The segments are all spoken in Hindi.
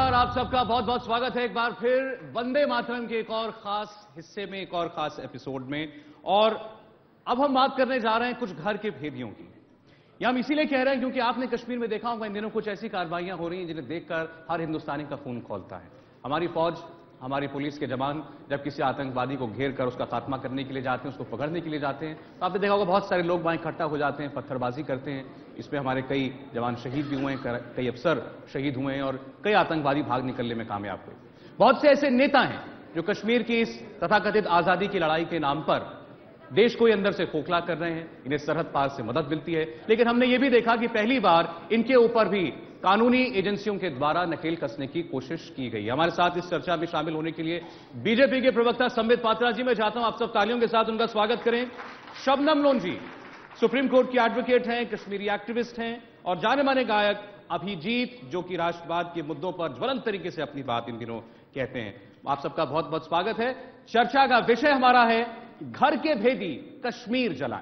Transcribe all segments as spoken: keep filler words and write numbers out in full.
नमस्कार, आप सबका बहुत बहुत स्वागत है एक बार फिर वंदे मातरम के एक और खास हिस्से में, एक और खास एपिसोड में। और अब हम बात करने जा रहे हैं कुछ घर के भेदियों की। यह हम इसीलिए कह रहे हैं क्योंकि आपने कश्मीर में देखा होगा इन दिनों कुछ ऐसी कार्रवाइयां हो रही हैं जिन्हें देखकर हर हिंदुस्तानी का खून खौलता है। हमारी फौज, हमारी पुलिस के जवान जब किसी आतंकवादी को घेर कर उसका खात्मा करने के लिए जाते हैं, उसको पकड़ने के लिए जाते हैं, तो आपने देखा होगा बहुत सारे लोग वहां इकट्ठा हो जाते हैं, पत्थरबाजी करते हैं। इसमें हमारे कई जवान शहीद भी हुए हैं, कई अफसर शहीद हुए हैं और कई आतंकवादी भाग निकलने में कामयाब हुए। बहुत से ऐसे नेता हैं जो कश्मीर की इस तथाकथित आजादी की लड़ाई के नाम पर देश को अंदर से खोखला कर रहे हैं। इन्हें सरहद पार से मदद मिलती है, लेकिन हमने यह भी देखा कि पहली बार इनके ऊपर भी कानूनी एजेंसियों के द्वारा नकेल कसने की कोशिश की गई। हमारे साथ इस चर्चा में शामिल होने के लिए बीजेपी के प्रवक्ता संबित पात्रा जी, मैं चाहता हूं आप सब तालियों के साथ उनका स्वागत करें। शबनम लोन जी सुप्रीम कोर्ट की एडवोकेट हैं, कश्मीरी एक्टिविस्ट हैं, और जाने माने गायक अभिजीत जो कि राष्ट्रवाद के मुद्दों पर ज्वलंत तरीके से अपनी बात इन दिनों कहते हैं। आप सबका बहुत बहुत स्वागत है। चर्चा का विषय हमारा है घर के भेदी कश्मीर जलाएं।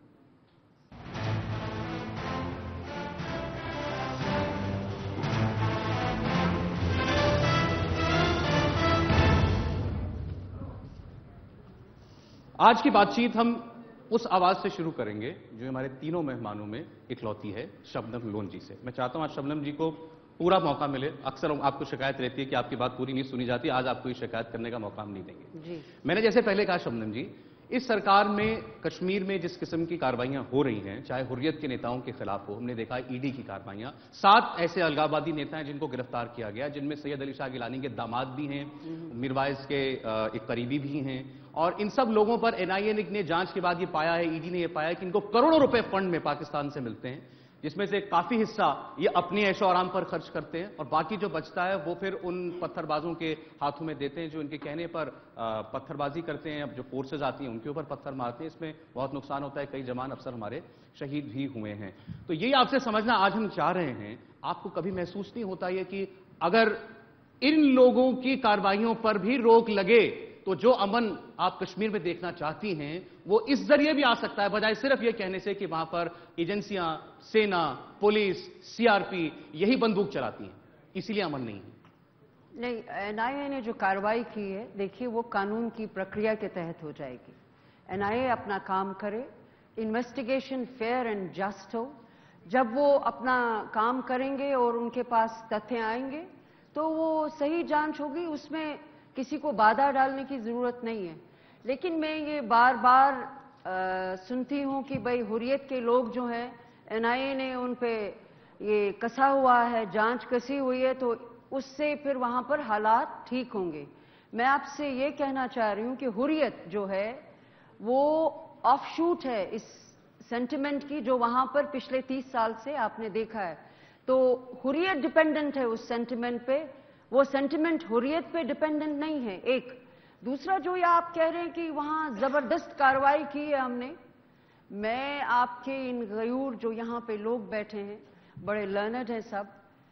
आज की बातचीत हम उस आवाज से शुरू करेंगे जो हमारे तीनों मेहमानों में इकलौती है, शबनम लोन जी से। मैं चाहता हूं आज शबनम जी को पूरा मौका मिले। अक्सर आपको शिकायत रहती है कि आपकी बात पूरी नहीं सुनी जाती, आज आपको ये शिकायत करने का मौका हम नहीं देंगे जी। मैंने जैसे पहले कहा शबनम जी, इस सरकार में कश्मीर में जिस किस्म की कार्रवाइयां हो रही हैं, चाहे हुर्रियत के नेताओं के खिलाफ हो, हमने देखा ईडी की कार्रवाइयां, सात ऐसे अलगाववादी नेता हैं जिनको गिरफ्तार किया गया, जिनमें सैयद अली शाह गिलानी के दामाद भी हैं, मीरवाइज के एक करीबी भी हैं, और इन सब लोगों पर एनआईए ने जांच के बाद ये पाया है, ईडी ने ये पाया कि इनको करोड़ों रुपए फंड में पाकिस्तान से मिलते हैं, जिसमें से काफी हिस्सा ये अपने ऐशो आराम पर खर्च करते हैं और बाकी जो बचता है वो फिर उन पत्थरबाजों के हाथों में देते हैं जो इनके कहने पर पत्थरबाजी करते हैं। अब जो फोर्सेज आती हैं उनके ऊपर पत्थर मारते हैं, इसमें बहुत नुकसान होता है, कई जवान अफसर हमारे शहीद भी हुए हैं। तो यही आपसे समझना आज हम चाह रहे हैं, आपको कभी महसूस नहीं होता है कि अगर इन लोगों की कार्रवाइयों पर भी रोक लगे तो जो अमन आप कश्मीर में देखना चाहती हैं वो इस जरिए भी आ सकता है, बजाय सिर्फ ये कहने से कि वहां पर एजेंसियां, सेना, पुलिस, सीआरपी यही बंदूक चलाती हैं, इसीलिए अमन नहीं है। नहीं, एनआईए ने जो कार्रवाई की है, देखिए वो कानून की प्रक्रिया के तहत हो जाएगी। एनआईए अपना काम करे, इन्वेस्टिगेशन फेयर एंड जस्ट हो। जब वो अपना काम करेंगे और उनके पास तथ्य आएंगे तो वो सही जांच होगी, उसमें किसी को बाधा डालने की जरूरत नहीं है। लेकिन मैं ये बार बार आ, सुनती हूं कि भाई हुर्रियत के लोग जो हैं, एनआईए ने उन पे ये कसा हुआ है, जांच कसी हुई है, तो उससे फिर वहां पर हालात ठीक होंगे। मैं आपसे ये कहना चाह रही हूं कि हुर्रियत जो है वो ऑफशूट है इस सेंटिमेंट की जो वहां पर पिछले तीस साल से आपने देखा है। तो हुर्रियत डिपेंडेंट है उस सेंटिमेंट पे, वो सेंटिमेंट हुर्रियत पे डिपेंडेंट नहीं है। एक दूसरा जो ये आप कह रहे हैं कि वहां जबरदस्त कार्रवाई की है हमने, मैं आपके इन गयूर जो यहां पे लोग बैठे हैं, बड़े लर्नड हैं सब,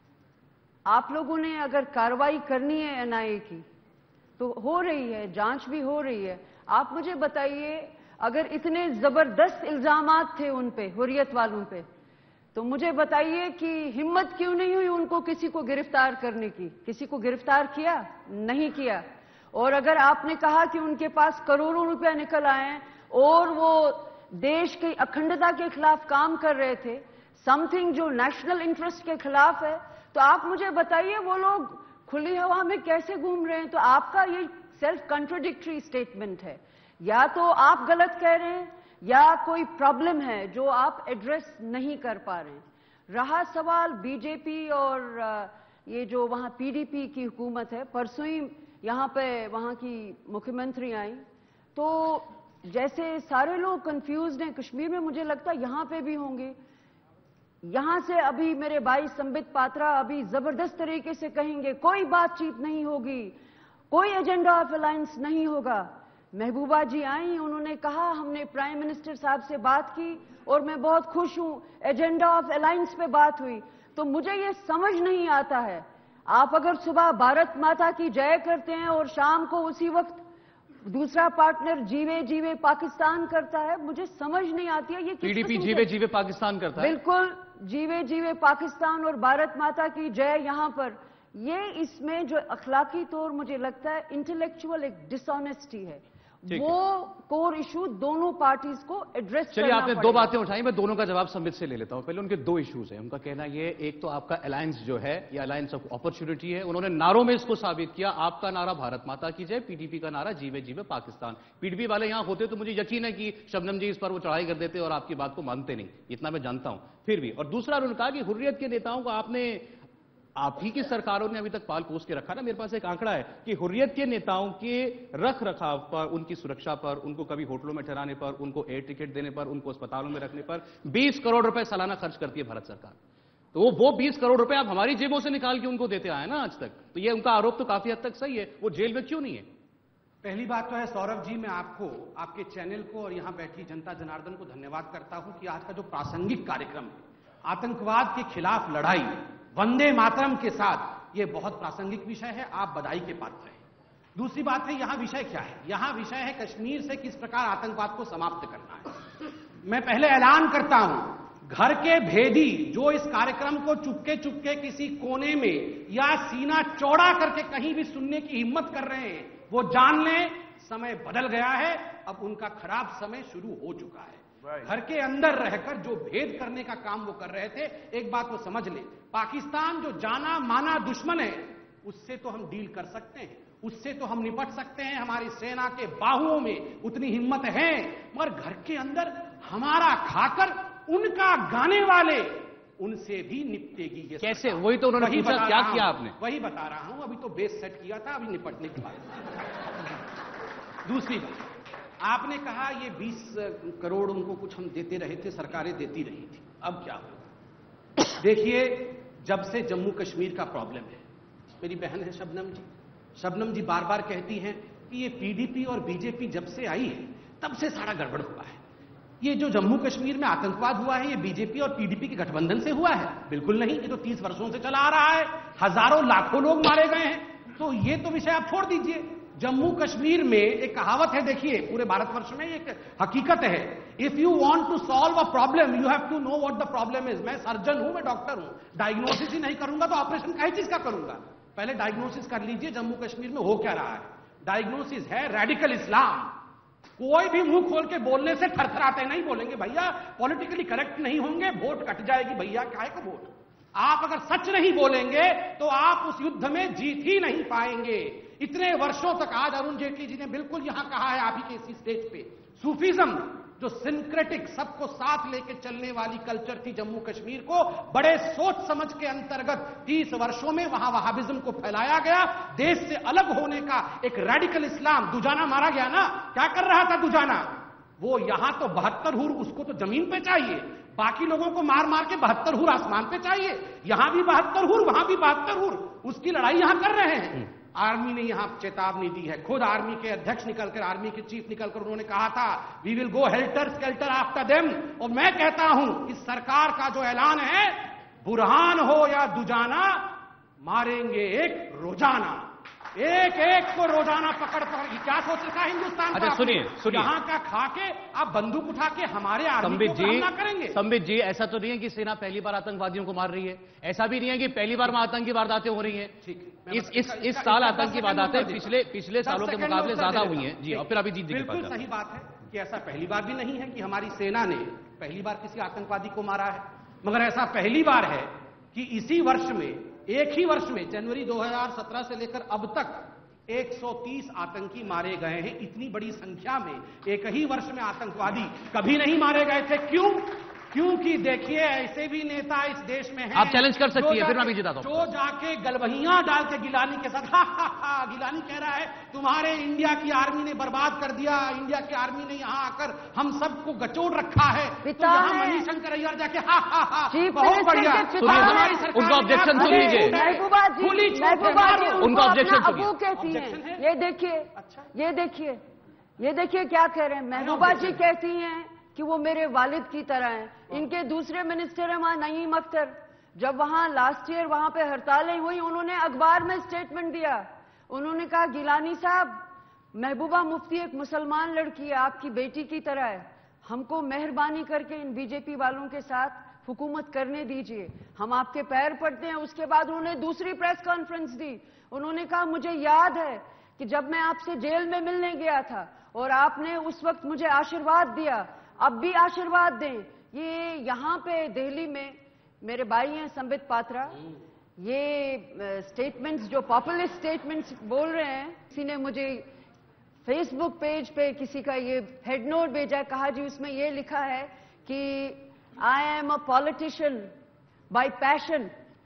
आप लोगों ने अगर कार्रवाई करनी है एनआईए की तो हो रही है, जांच भी हो रही है। आप मुझे बताइए, अगर इतने जबरदस्त इल्जामात थे उन पे, हुर्रियत वालों पे, तो मुझे बताइए कि हिम्मत क्यों नहीं हुई उनको किसी को गिरफ्तार करने की? किसी को गिरफ्तार किया? नहीं किया। और अगर आपने कहा कि उनके पास करोड़ों रुपया निकल आए हैं और वो देश की अखंडता के खिलाफ काम कर रहे थे, समथिंग जो नेशनल इंटरेस्ट के खिलाफ है, तो आप मुझे बताइए वो लोग खुली हवा में कैसे घूम रहे हैं? तो आपका ये सेल्फ कंट्रोडिक्टरी स्टेटमेंट है। या तो आप गलत कह रहे हैं या कोई प्रॉब्लम है जो आप एड्रेस नहीं कर पा रहे हैं। रहा सवाल बीजेपी और ये जो वहां पीडीपी की हुकूमत है, परसों ही यहां पे वहां की मुख्यमंत्री आई, तो जैसे सारे लोग कंफ्यूज्ड हैं कश्मीर में, मुझे लगता है यहां पे भी होंगे। यहां से अभी मेरे भाई संबित पात्रा अभी जबरदस्त तरीके से कहेंगे कोई बातचीत नहीं होगी, कोई एजेंडा ऑफ अलायंस नहीं होगा। महबूबा जी आई, उन्होंने कहा हमने प्राइम मिनिस्टर साहब से बात की और मैं बहुत खुश हूं, एजेंडा ऑफ अलायंस पे बात हुई। तो मुझे ये समझ नहीं आता है, आप अगर सुबह भारत माता की जय करते हैं और शाम को उसी वक्त दूसरा पार्टनर जीवे जीवे पाकिस्तान करता है, मुझे समझ नहीं आती है ये पीडीपी जीवे जीवे पाकिस्तान करता है। बिल्कुल, जीवे जीवे पाकिस्तान और भारत माता की जय यहां पर, ये इसमें जो अखलाकी तौर मुझे लगता है इंटेलेक्चुअल एक डिसऑनेस्टी है, वो कोर इशू दोनों पार्टीज को एड्रेस करना चलिए, आपने पड़ेगा। दो बातें उठाई, मैं दोनों का जवाब संबित से ले लेता हूं। पहले उनके दो इश्यूज हैं। उनका कहना ये, एक तो आपका अलायंस जो है ये अलायंस ऑफ अपॉर्चुनिटी है। उन्होंने नारों में इसको साबित किया। आपका नारा भारत माता की जय, पीडीपी का नारा जीवे जीवे पाकिस्तान। पीडीपी वाले यहां होते तो मुझे यकीन है कि शबनम जी इस पर वो चढ़ाई कर देते और आपकी बात को मानते नहीं, इतना मैं जानता हूं। फिर भी, और दूसरा उन्होंने कहा कि हुर्रियत के नेताओं को आपने, आप ही की सरकारों ने अभी तक पाल पोस के रखा ना। मेरे पास एक आंकड़ा है कि हुर्रियत के नेताओं के रख रखाव पर, उनकी सुरक्षा पर, उनको कभी होटलों में ठहराने पर, उनको एयर टिकट देने पर, उनको अस्पतालों में रखने पर बीस करोड़ रुपए सालाना खर्च करती है भारत सरकार। तो वो वो बीस करोड़ रुपए आप हमारी जेबों से निकाल के उनको देते आए ना आज तक। तो ये उनका आरोप तो काफी हद तक सही है। वो जेल में क्यों नहीं है? पहली बात तो है सौरभ जी, मैं आपको, आपके चैनल को और यहां बैठी जनता जनार्दन को धन्यवाद करता हूं कि आज का जो प्रासंगिक कार्यक्रम है, आतंकवाद के खिलाफ लड़ाई वंदे मातरम के साथ, ये बहुत प्रासंगिक विषय है। आप बधाई के पात्र हैं। दूसरी बात है, यहां विषय क्या है? यहां विषय है कश्मीर से किस प्रकार आतंकवाद को समाप्त करना है। मैं पहले ऐलान करता हूं, घर के भेदी जो इस कार्यक्रम को चुपके चुपके किसी कोने में या सीना चौड़ा करके कहीं भी सुनने की हिम्मत कर रहे हैं, वो जान लें समय बदल गया है। अब उनका खराब समय शुरू हो चुका है। घर के अंदर रहकर जो भेद करने का काम वो कर रहे थे, एक बात वो समझ ले, पाकिस्तान जो जाना माना दुश्मन है, उससे तो हम डील कर सकते हैं, उससे तो हम निपट सकते हैं। हमारी सेना के बाहुओं में उतनी हिम्मत है, मगर घर के अंदर हमारा खाकर उनका गाने वाले, उनसे भी निपटेगी ये कैसे? वही तो उन्होंने पूछा, क्या किया आपने? वही बता रहा हूं। अभी तो बेस सेट किया था, अभी निपटने की बात। दूसरी बात, आपने कहा ये बीस करोड़ उनको कुछ हम देते रहे थे, सरकारें देती रही थी। अब क्या हो? देखिए, जब से जम्मू कश्मीर का प्रॉब्लम है, मेरी बहन है शबनम जी, शबनम जी बार बार कहती हैं कि ये पीडीपी और बीजेपी जब से आई है तब से सारा गड़बड़ हुआ है। ये जो जम्मू कश्मीर में आतंकवाद हुआ है, ये बीजेपी और पीडीपी के गठबंधन से हुआ है? बिल्कुल नहीं, ये तो तीस वर्षों से चला आ रहा है। हजारों लाखों लोग मारे गए हैं। तो ये तो विषय आप छोड़ दीजिए। जम्मू कश्मीर में एक कहावत है, देखिए, पूरे भारतवर्ष में एक हकीकत है, if you want to solve a problem you have to know what the problem is. मैं सर्जन हूं, मैं डॉक्टर हूं, डायग्नोसिस ही नहीं करूंगा तो ऑपरेशन काहे चीज का करूंगा? पहले डायग्नोसिस कर लीजिए जम्मू कश्मीर में हो क्या रहा है। डायग्नोसिस है रेडिकल इस्लाम। कोई भी मुंह खोल के बोलने से थरथराते नहीं, बोलेंगे भैया पॉलिटिकली करेक्ट नहीं होंगे, वोट कट जाएगी भैया, काहे को वोट। आप अगर सच नहीं बोलेंगे तो आप उस युद्ध में जीत ही नहीं पाएंगे। इतने वर्षों तक, आज अरुण जेटली जी ने बिल्कुल यहां कहा है आप ही के इसी स्टेज पे, सूफीज्म जो सिंक्रेटिक सबको साथ लेके चलने वाली कल्चर थी जम्मू कश्मीर को, बड़े सोच समझ के अंतर्गत तीस वर्षों में वहां वहाबिज्म को फैलाया गया। देश से अलग होने का एक रेडिकल इस्लाम, दुजाना मारा गया ना, क्या कर रहा था दुजाना? वो यहां तो बहत्तर हुर उसको तो जमीन पे चाहिए, बाकी लोगों को मार मार के बहत्तर हुर आसमान पे चाहिए। यहां भी बहत्तर हुर, वहां भी बहत्तर हुर, उसकी लड़ाई यहां कर रहे हैं। आर्मी ने यहां चेतावनी दी है, खुद आर्मी के अध्यक्ष निकलकर, आर्मी के चीफ निकलकर उन्होंने कहा था we will go helter skelter after them. और मैं कहता हूं इस सरकार का जो ऐलान है, बुरहान हो या दुजाना, मारेंगे एक रोजाना, एक एक को रोजाना पकड़ पकड़। क्या सोच रखा है हिंदुस्तान? अच्छा सुनिए सुनिए, यहां का खा के आप बंदूक उठा के हमारे आर्मी को हमला करेंगे? संबित जी, ऐसा तो नहीं है कि सेना पहली बार आतंकवादियों को मार रही है, ऐसा भी नहीं है कि पहली बार में आतंकी वारदातें हो रही हैं। ठीक, इस इस इस साल आतंकी वारदातें पिछले पिछले सालों के मुकाबले ज्यादा हुई हैं। जी, और फिर अभी जी जी बिल्कुल सही बात है कि ऐसा पहली बार भी नहीं है कि हमारी सेना ने पहली बार किसी आतंकवादी को मारा है, मगर ऐसा पहली बार है कि इसी वर्ष में, एक ही वर्ष में, जनवरी दो हज़ार सत्रह से लेकर अब तक एक सौ तीस आतंकी मारे गए हैं। इतनी बड़ी संख्या में एक ही वर्ष में आतंकवादी कभी नहीं मारे गए थे। क्यों? क्योंकि देखिए, ऐसे भी नेता इस देश में हैं, आप चैलेंज कर सकती है, फिर मैं भी जिताता हूं। जो जाके गलबहियां डाल के गिलानी के साथ हा हा हा, गिलानी कह रहा है तुम्हारे इंडिया की आर्मी ने बर्बाद कर दिया, इंडिया की आर्मी ने यहां आकर हम सबको गचोड़ रखा है। तो यहां मणिशंकर अय्यर जाके हा हा हा, बहुत बढ़िया। हमारी सरकार उनका ऑब्जेक्शन सुन लीजिए, महबूबा जी, महबूबा जी उनका ऑब्जेक्शन सुनिए। अबू कहती हैं, ये देखिए, ये देखिए, ये देखिए क्या कह रहे हैं। महबूबा जी कहती हैं कि वो मेरे वालिद की तरह हैं। इनके दूसरे मिनिस्टर हैं वहां नईम अख्तर, जब वहां लास्ट ईयर वहां पे हड़तालें हुई, उन्होंने अखबार में स्टेटमेंट दिया। उन्होंने कहा गिलानी साहब, महबूबा मुफ्ती एक मुसलमान लड़की है, आपकी बेटी की तरह है, हमको मेहरबानी करके इन बीजेपी वालों के साथ हुकूमत करने दीजिए, हम आपके पैर पड़ते हैं। उसके बाद उन्होंने दूसरी प्रेस कॉन्फ्रेंस दी। उन्होंने कहा मुझे याद है कि जब मैं आपसे जेल में मिलने गया था और आपने उस वक्त मुझे आशीर्वाद दिया, अब भी आशीर्वाद दें। ये यहाँ पे दिल्ली में मेरे भाई हैं संबित पात्रा, ये स्टेटमेंट्स जो पॉपुलिस्ट स्टेटमेंट्स बोल रहे हैं, किसी ने मुझे फेसबुक पेज पे किसी का ये हेड नोट भेजा, कहा जी उसमें ये लिखा है कि I am a politician by passion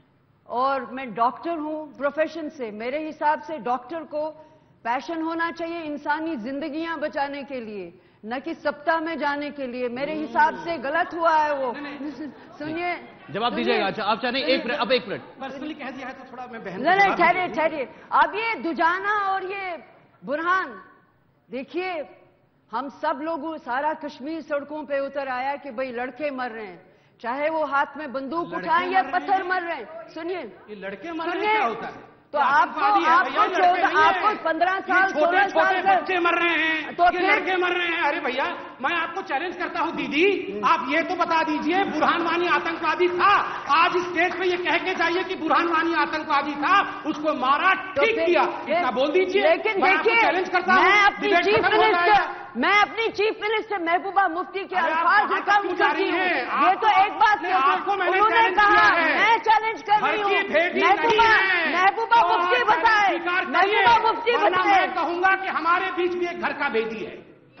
और मैं डॉक्टर हूं प्रोफेशन से। मेरे हिसाब से डॉक्टर को पैशन होना चाहिए इंसानी जिंदगियां बचाने के लिए, न कि सप्ताह में जाने के लिए। मेरे हिसाब से गलत हुआ है वो। सुनिए, जवाब दीजिएगा। अच्छा आप चाहे एक मिनट, अब एक मिनट पर्सनली कह दिया है तो थोड़ा मैं बहन नहीं नहीं ठहरिए ठहरिए। अब ये दुजाना और ये बुरहान, देखिए हम सब लोग, सारा कश्मीर सड़कों पे उतर आया कि भाई लड़के मर रहे हैं, चाहे वो हाथ में बंदूक उठाएं या पत्थर मर रहे हैं। सुनिए, ये लड़के मर रहे हैं क्या होता है? तो आपको आपको चौदह आपको पंद्रह साल सोलह साल बच्चे मर रहे हैं तो फिर लड़के मर रहे हैं। अरे भैया मैं आपको चैलेंज करता हूं दीदी, आप ये तो बता दीजिए बुरहान वानी आतंकवादी था, आज स्टेज पे ये कह के जाइए कि बुरहान वानी आतंकवादी था, उसको मारा, ठीक किया, इतना बोल दीजिए। लेकिन देखिए, चैलेंज करता हूं, मैं अपनी चीफ मिनिस्टर मैं अपनी चीफ मिनिस्टर महबूबा मुफ्ती के अल्फाज रिकॉर्ड करती हूँ। ये तो एक बात उन्होंने कहा, मैं चैलेंज कर रही हूँ। महबूबा महबूबा मुफ्ती बताए, महबूबा मुफ्ती बताए। मैं कहूंगा कि हमारे बीच भी एक घर का भेदी है।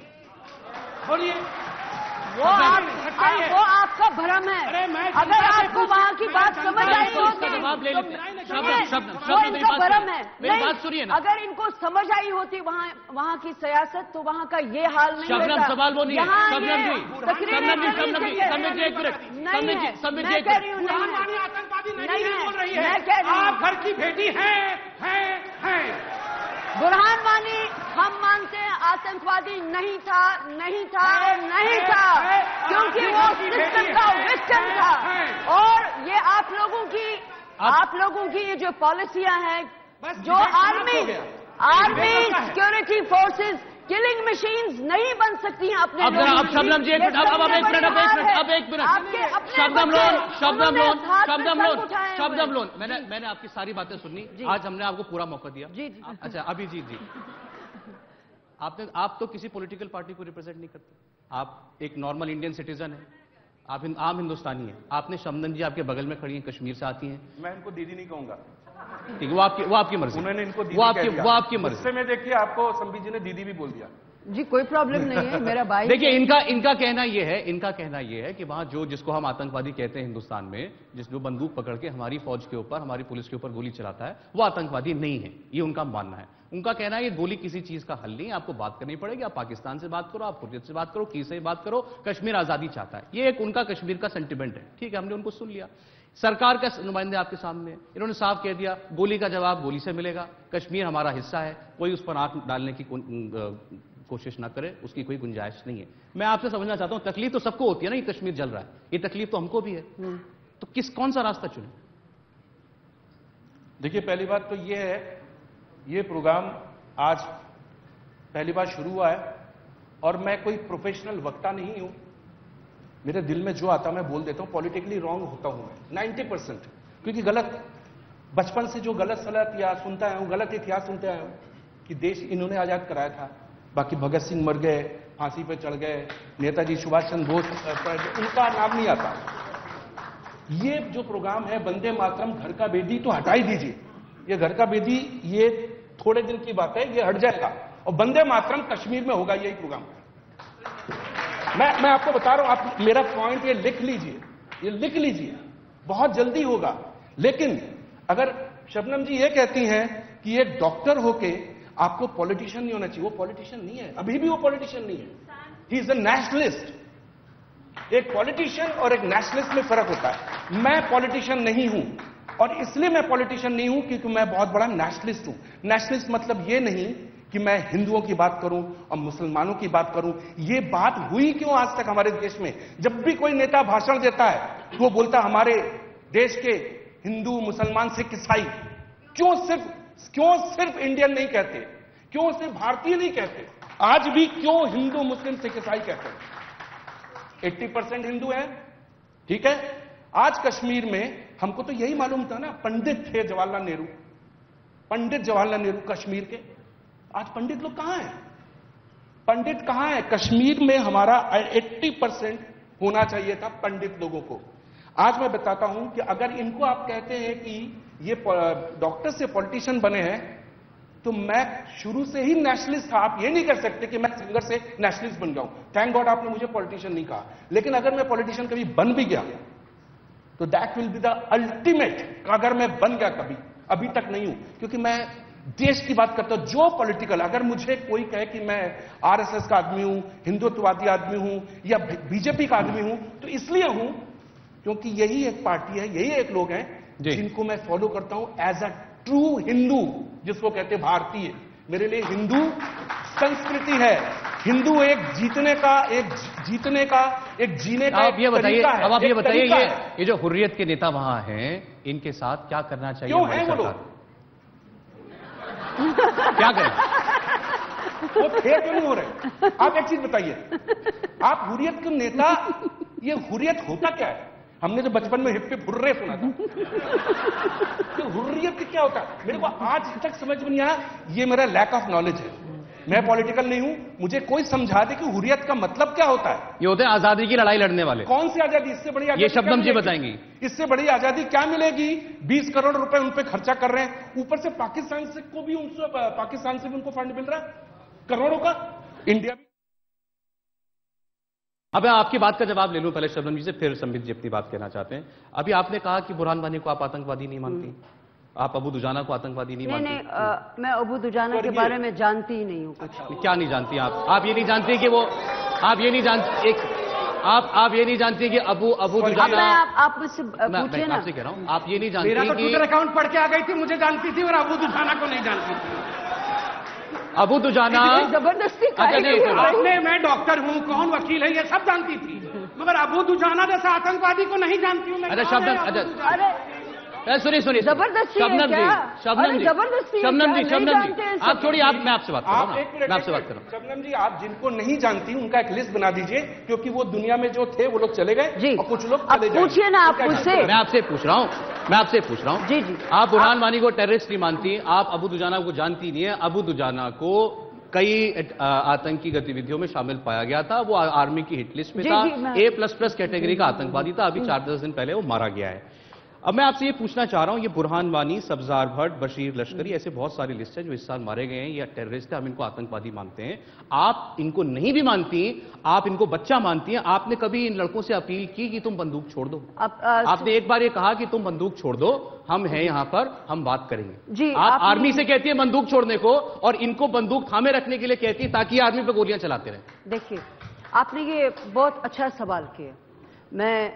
बोलिए, वो आप, वो आपका भ्रम है। अगर आपको वहाँ की बात समझ आई होती, जवाब ले लेते हैं। शब्द शब्द वो इनका भ्रम है। मेरी बात सुनिए ना, अगर इनको समझ आई होती वहाँ वहाँ की सियासत, तो वहाँ का ये हाल नहीं होता। शबनम सवाल वो नहीं है। शबनम जी, शबनम जी, शबनम जी, शबनम जी एक मिनट, शबनम जी, शबनम जी एक मिनट। बुरहान वानी आतंकवादी नहीं है बोल रही है, आप घर की बेटी हैं, हैं, हैं। बुरहान वानी हम मानते हैं आतंकवादी नहीं था, नहीं था और नहीं था, क्योंकि वो सिस्टम का विक्टिम था। और ये आप लोगों की आप लोगों की ये जो पॉलिसियां हैं, जो army army security forces killing machines नहीं बन सकती हैं अपने। अब जरा अब शबनम जी एक मिनट, अब अब एक मिनट, अब एक मिनट, अब एक मिनट। शबनम लोन, शबनम लोन, शबनम लोन, शबनम लोन। मैंने मैंने आपकी सारी बातें सुनी, आज हमने आपको पूरा मौका दिया। जी जी। अच्छा अभी जी जी आपने आप तो किसी पॉलिटिकल पार्टी को रिप्रेजेंट नहीं करते, आप एक नॉर्मल इंडियन सिटीजन है, आप हिंद, आम हिंदुस्तानी हैं। आपने शबनम जी आपके बगल में खड़ी हैं, कश्मीर से आती हैं। मैं इनको दीदी नहीं कहूंगा, ठीक है, वो आपकी वो आपकी मर्जी। उन्होंने इनको वो आपकी वो आपकी मर्जी। उससे में देखिए आपको संबित जी ने दीदी भी बोल दिया। जी कोई प्रॉब्लम नहीं है, मेरा भाई। देखिए इनका इनका कहना यह है इनका कहना यह है कि वहां जो जिसको हम आतंकवादी कहते हैं हिंदुस्तान में, जिस जो बंदूक पकड़ के हमारी फौज के ऊपर, हमारी पुलिस के ऊपर गोली चलाता है, वो आतंकवादी नहीं है, ये उनका मानना है। उनका कहना है ये गोली किसी चीज का हल नहीं है, आपको बात करनी पड़ेगी, आप पाकिस्तान से बात करो, आप हुर्रियत से बात करो, की से बात करो, कश्मीर आजादी चाहता है। ये एक उनका कश्मीर का सेंटिमेंट है, ठीक है, हमने उनको सुन लिया। सरकार का नुमाइंदे आपके सामने, इन्होंने साफ कह दिया गोली का जवाब गोली से मिलेगा, कश्मीर हमारा हिस्सा है, कोई उस पर आंख डालने की कोशिश ना करे, उसकी कोई गुंजाइश नहीं है। मैं आपसे समझना चाहता हूं, तकलीफ तो सबको होती है ना, ये कश्मीर जल रहा है, ये तकलीफ तो हमको भी है, तो किस कौन सा रास्ता चुने? देखिए पहली बात तो ये है, ये प्रोग्राम आज पहली बार शुरू हुआ है और मैं कोई प्रोफेशनल वक्ता नहीं हूं, मेरे दिल में जो आता मैं बोल देता हूं, पॉलिटिकली रॉन्ग होता हूं मैं नाइन्टी परसेंट, क्योंकि गलत बचपन से जो गलत सलत या सुनता आया हूं, गलत इतिहास सुनते आया हूं कि देश इन्होंने आजाद कराया था, बाकी भगत सिंह मर गए, फांसी पे चढ़ गए, नेताजी सुभाष चंद्र बोस उनका नाम नहीं आता। ये जो प्रोग्राम है वंदे मातरम, घर का बेदी तो हटा ही दीजिए, ये घर का बेदी ये थोड़े दिन की बात है, ये हट जाएगा और वंदे मातरम कश्मीर में होगा, यही प्रोग्राम। मैं मैं आपको बता रहा हूं, आप मेरा पॉइंट ये लिख लीजिए, ये लिख लीजिए, बहुत जल्दी होगा। लेकिन अगर शबनम जी ये कहती हैं कि ये डॉक्टर होके आपको पॉलिटिशियन नहीं होना चाहिए, वो पॉलिटिशियन नहीं है, अभी भी वो पॉलिटिशियन नहीं है, ही इज अ नेशनलिस्ट। एक पॉलिटिशियन और एक नेशनलिस्ट में फर्क होता है। मैं पॉलिटिशियन नहीं हूं और इसलिए मैं पॉलिटिशियन नहीं हूं क्योंकि मैं बहुत बड़ा नेशनलिस्ट हूं। नेशनलिस्ट मतलब ये नहीं कि मैं हिंदुओं की बात करूं और मुसलमानों की बात करूं। ये बात हुई क्यों आज तक हमारे देश में? जब भी कोई नेता भाषण देता है वो बोलता हमारे देश के हिंदू, मुसलमान, सिख, ईसाई। क्यों सिर्फ क्यों सिर्फ इंडियन नहीं कहते? क्यों सिर्फ भारतीय नहीं कहते? आज भी क्यों हिंदू, मुस्लिम, सिख, ईसाई कहते हैं? अस्सी परसेंट हिंदू हैं, ठीक है, आज कश्मीर में हमको तो यही मालूम था ना, पंडित थे जवाहरलाल नेहरू, पंडित जवाहरलाल नेहरू कश्मीर के। आज पंडित लोग कहां हैं? पंडित कहां है? कश्मीर में हमारा अस्सी परसेंट होना चाहिए था पंडित लोगों को। आज मैं बताता हूं कि अगर इनको आप कहते हैं कि ये डॉक्टर से पॉलिटिशियन बने हैं, तो मैं शुरू से ही नेशनलिस्ट था। आप ये नहीं कर सकते कि मैं सिंगर से नेशनलिस्ट बन गया हूं। थैंक गॉड आपने मुझे पॉलिटिशियन नहीं कहा। लेकिन अगर मैं पॉलिटिशियन कभी बन भी गया तो that will be the ultimate. अगर मैं बन गया कभी, अभी तक नहीं हूं, क्योंकि मैं देश की बात करता हूं। जो पॉलिटिकल, अगर मुझे कोई कहे कि मैं आरएसएस का आदमी हूं, हिंदुत्ववादी आदमी हूं या बीजेपी का आदमी हूं, तो इसलिए हूं क्योंकि यही एक पार्टी है, यही एक लोग हैं जिनको मैं फॉलो करता हूं एज अ ट्रू हिंदू, जिसको कहते हैं भारतीय। मेरे लिए हिंदू संस्कृति है। हिंदू एक जीतने का, एक जीतने का, एक जीने का आप ये बताइए, अब आप ये बताइए, ये ये जो हुर्रियत के नेता वहां हैं, इनके साथ क्या करना चाहिए? क्यों है वो लोग? क्या करें? वो थे क्यों नहीं हो रहे? आप एक चीज बताइए, आप हुर्रियत के नेता, ये हुर्रियत होता क्या है? हमने तो बचपन में हिप्पी हुर्रे सुना था। तो हुर्रियत क्या होता है? मेरे को आज तक समझ में नहीं आया। ये मेरा लैक ऑफ नॉलेज है। मैं पॉलिटिकल नहीं हूं, मुझे कोई समझा दे कि हुर्रियत का मतलब क्या होता है। ये होते हैं आजादी की लड़ाई लड़ने वाले। कौन सी आजादी? इससे बड़ी आजादी ये शबनम जी बताएंगी। इससे बड़ी आजादी क्या मिलेगी? बीस करोड़ रुपए उन पे खर्चा कर रहे हैं, ऊपर से पाकिस्तान से को भी उनसे पाकिस्तान से भी उनको फंड मिल रहा है करोड़ों का। इंडिया भी। अब मैं आपकी बात का जवाब ले लूं पहले शबनम जी से, फिर संबित जी अपनी बात कहना चाहते हैं। अभी आपने कहा कि बुरहान वानी को आप आतंकवादी नहीं मानती, आप अबू दुजाना को आतंकवादी नहीं, नहीं मानती? नहीं, आ, मैं अबू दुजाना के बारे में जानती ही नहीं हूं कुछ। क्या नहीं जानती आप? आप ये नहीं जानती कि वो, आप ये नहीं जानती एक आप आप ये नहीं जानती कि अबू अबू दुजाना, आप, आप मुझसे पूछिए ना। आपसे कह रहा हूं, आप ये नहीं जानती मेरा तो कि ट्विटर अकाउंट पढ़ के आ गई थी, मुझे जानती थी, और अबू दुजाना को नहीं जानती थी। अबू दुजाना जबरदस्ती अच्छा नहीं, तो आपने, मैं डॉक्टर हूं, कौन वकील है, ये सब जानती थी, मगर अबू दुजाना जैसा आतंकवादी को नहीं जानती हूं मैं। अच्छा शबनम, अच्छा अरे सुनिए सुनिए जबरदस्ती है शबनम जी, क्या? शबनम अरे जी, जबरदस्ती है शबनम क्या? जी, नहीं शबनम जानते जी, हैं आप सब। छोड़िए, आप मैं आपसे बात कर रहा हूं आप ना, एक मिनट, मैं आपसे बात कर रहा हूं। शबनम जी, आप जिनको नहीं जानती उनका एक लिस्ट बना दीजिए, क्योंकि वो दुनिया में जो थे वो लोग चले गए जी, और कुछ लोग आप चले जाएंगे। पूछिए ना, आप मुझसे। मैं आपसे पूछ रहा हूं, मैं आपसे पूछ रहा हूं जी जी, आप बुरहान वानी को टेररिस्ट नहीं मानती, आप अबू दुजाना को जानती नहीं है। अबू दुजाना को कई आतंकी गतिविधियों में शामिल पाया गया था, वो आर्मी की हिट लिस्ट में जी, था, जी, मैं- ए प्लस प्लस कैटेगरी का आतंकवादी था। अभी चार दस दिन पहले वो मारा गया है। अब मैं आपसे ये पूछना चाह रहा हूं, ये बुरहान वानी, सब्जार भट्ट, बशीर लश्करी, ऐसे बहुत सारी लिस्ट है जो इस साल मारे गए हैं, या टेररिस्ट है, हम इनको आतंकवादी मानते हैं। आप इनको नहीं भी मानती, आप इनको बच्चा मानती हैं। आपने कभी इन लड़कों से अपील की कि तुम बंदूक छोड़ दो? आप, आ, आपने एक बार ये कहा कि तुम बंदूक छोड़ दो, हम हैं यहां पर, हम बात करेंगे। जी, आप आपने- आर्मी से कहती है बंदूक छोड़ने को, और इनको बंदूक थामे रखने के लिए कहती है ताकि आर्मी पे गोलियां चलाते रहे। देखिए, आपने ये बहुत अच्छा सवाल किया। मैं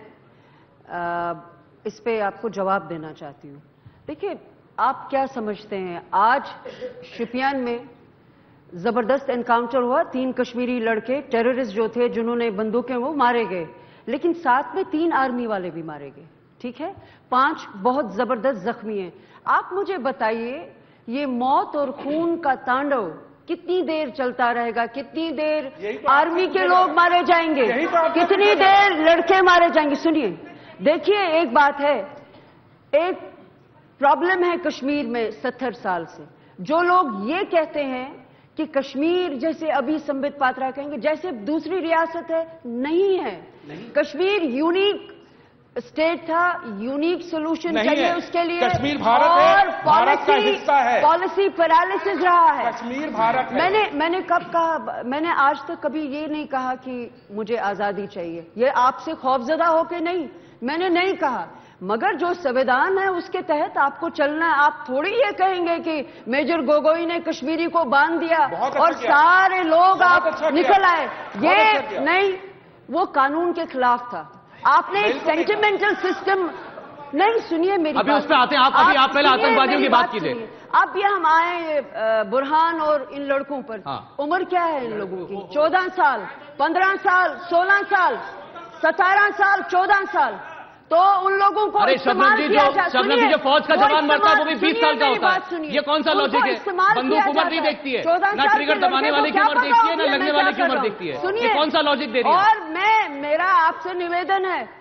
आ, इस पे आपको जवाब देना चाहती हूँ। देखिए, आप क्या समझते हैं, आज शोपियान में जबरदस्त एनकाउंटर हुआ, तीन कश्मीरी लड़के टेररिस्ट जो थे जिन्होंने बंदूकें, वो मारे गए, लेकिन साथ में तीन आर्मी वाले भी मारे गए, ठीक है? पांच बहुत जबरदस्त जख्मी हैं। आप मुझे बताइए, ये मौत और खून का तांडव कितनी देर चलता रहेगा? कितनी देर तो आर्मी के लोग मारे जाएंगे? तो कितनी देर लड़के मारे जाएंगे? सुनिए, देखिए, एक बात है, एक प्रॉब्लम है कश्मीर में सत्तर साल से। जो लोग ये कहते हैं कि कश्मीर, जैसे अभी संबित पात्रा कहेंगे, जैसे दूसरी रियासत है, नहीं है। नहीं। कश्मीर यूनिक स्टेट था, यूनिक सोल्यूशन चाहिए उसके लिए। कश्मीर भारत और है, भारत का हिस्सा है। पॉलिसी पैरालिसिस रहा है। कश्मीर भारत है। मैंने मैंने कब कहा? मैंने आज तक कभी ये नहीं कहा कि मुझे आजादी चाहिए। ये आपसे खौफजदा होके नहीं, मैंने नहीं कहा, मगर जो संविधान है उसके तहत आपको चलना है। आप थोड़ी ये कहेंगे कि मेजर गोगोई ने कश्मीरी को बांध दिया अच्छा और सारे लोग आप अच्छा निकल आए, ये अच्छा नहीं, वो कानून के खिलाफ था। आपने एक सेंटिमेंटल सिस्टम, नहीं, सुनिए मेरी अभी बात। उस पे आते हैं, आप अभी आप पहले सुनिए, आतंकवादियों की मेरी बात कीजिए। सुनिए। अब ये हम आए बुरहान और इन लड़कों पर। हाँ। उम्र क्या है इन लोगों की? चौदह साल, पंद्रह साल, सोलह साल, सतारह साल, चौदह साल। तो उन लोगों को अरे इस्तेमाल शबनम जी, किया जो जा- शबनम जी सुनिए, जो फौज का वो जवान मरता है वो भी इस्तेमाल- बीस साल का सुनिए, होता मेरी बात है। सुनिए। ये कौन सा उनको लॉजिक है? इस्तेमाल बंदूक किया उम्र जाता नहीं है। देखती है, चौदह ना साल ट्रिगर के दबाने लड़के वाले को की क्या उम्र पता देखती है, होती ना है लगने मैं वाले क्या की कर उम्र रहा हूं? देखती है। सुनिए, ये कौन सा लॉजिक दे रही है? और मैं, मेरा आपसे निवेदन है,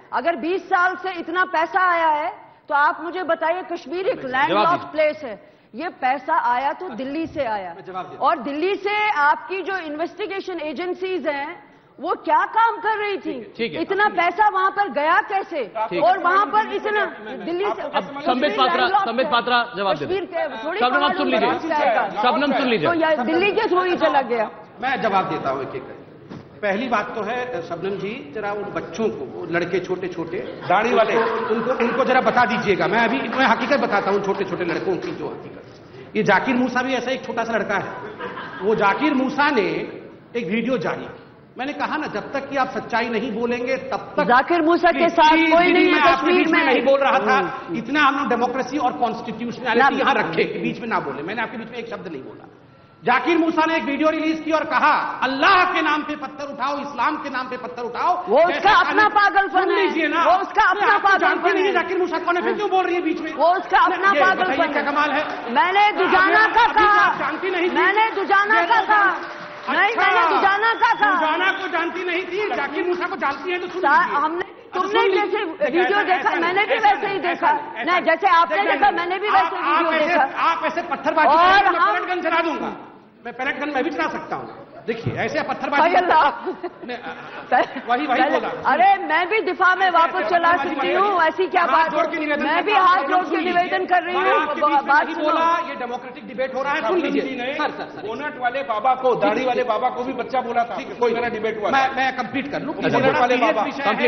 अगर बीस साल से इतना पैसा आया है तो आप मुझे बताइए, कश्मीर एक लैंडलॉक्ड प्लेस है, ये पैसा आया तो दिल्ली से आया, और दिल्ली से आपकी जो इन्वेस्टिगेशन एजेंसीज हैं वो क्या काम कर रही थी? इतना पैसा वहां पर गया कैसे? और वहां पर इतना दिल्ली से संबित पात्रा संबित पात्रा जवाब दे। शबनम आप सुन लीजिए, शबनम सुन लीजिए। तो दिल्ली के थ्रू ही चला गया। मैं जवाब देता हूँ एक एक। पहली बात तो है शबनम जी, जरा उन बच्चों को, वो लड़के छोटे छोटे दाढ़ी वाले, उनको उनको जरा बता दीजिएगा। मैं अभी मैं हकीकत बताता हूँ छोटे छोटे लड़कों की जो हकीकत। ये जाकिर मूसा भी ऐसा एक छोटा सा लड़का है। वो जाकिर मूसा ने एक वीडियो जारी की। मैंने कहा ना, जब तक कि आप सच्चाई नहीं बोलेंगे तब तक। जाकिर मूसा के साथ कोई नहीं है कश्मीर में। नहीं बोल रहा था, इतना हम लोग डेमोक्रेसी और कॉन्स्टिट्यूशनलिटी यहाँ रखे कि बीच में ना बोले। मैंने आपके बीच में एक शब्द नहीं बोला। जाकिर मूसा ने एक वीडियो रिलीज की और कहा अल्लाह के नाम पे पत्थर उठाओ, इस्लाम के नाम पे पत्थर उठाओ। वो उसका अपना पागलपन है, लीजिए ना, वो उसका अपना पागलपन है। जाकिर मूसा कौन है, फिर क्यों बोल रही है बीच में? वो उसका अपना पागलपन है। कमाल है। मैंने दुजाना का कहा, जानती नहीं, मैंने दुजाना का कहा नहीं, मैंने दुजाना का कहा। दुजाना को जानती नहीं थी, जाकिर मूसा को जानती है तो सुन लीजिए। हमने तुमने जैसे वीडियो देखा, मैंने भी वैसे ही देखा। नहीं, जैसे आपने देखा मैंने भी वैसे वीडियो देखा। आप ऐसे पत्थरबाजी और मैं पैलेट गन चला दूंगा, मैं पैलेट गन मैं भी चला सकता हूँ। देखिए ऐसे पत्थरबाजी वही वही बोला। अरे मैं भी दिफा में वापस चला सकती हूँ, ऐसी क्या बात है? मैं भी हाथ जोड़ के निवेदन कर रही हूँ। बात बोला, ये डेमोक्रेटिक डिबेट हो रहा है, सुन लीजिए। बोनट वाले बाबा को, दाढ़ी वाले बाबा को भी बच्चा बोला था। कोई मेरा डिबेट हुआ। मैं मैं कंप्लीट कर लूँ। वाले बाबा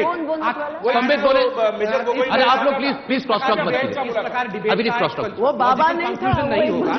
संबित बोले। अरे आप लोग प्लीज प्लीज क्रॉस टॉक मत कीजिए, अभी क्रॉस टॉक। वो बाबा कंक्लूजन नहीं होगा।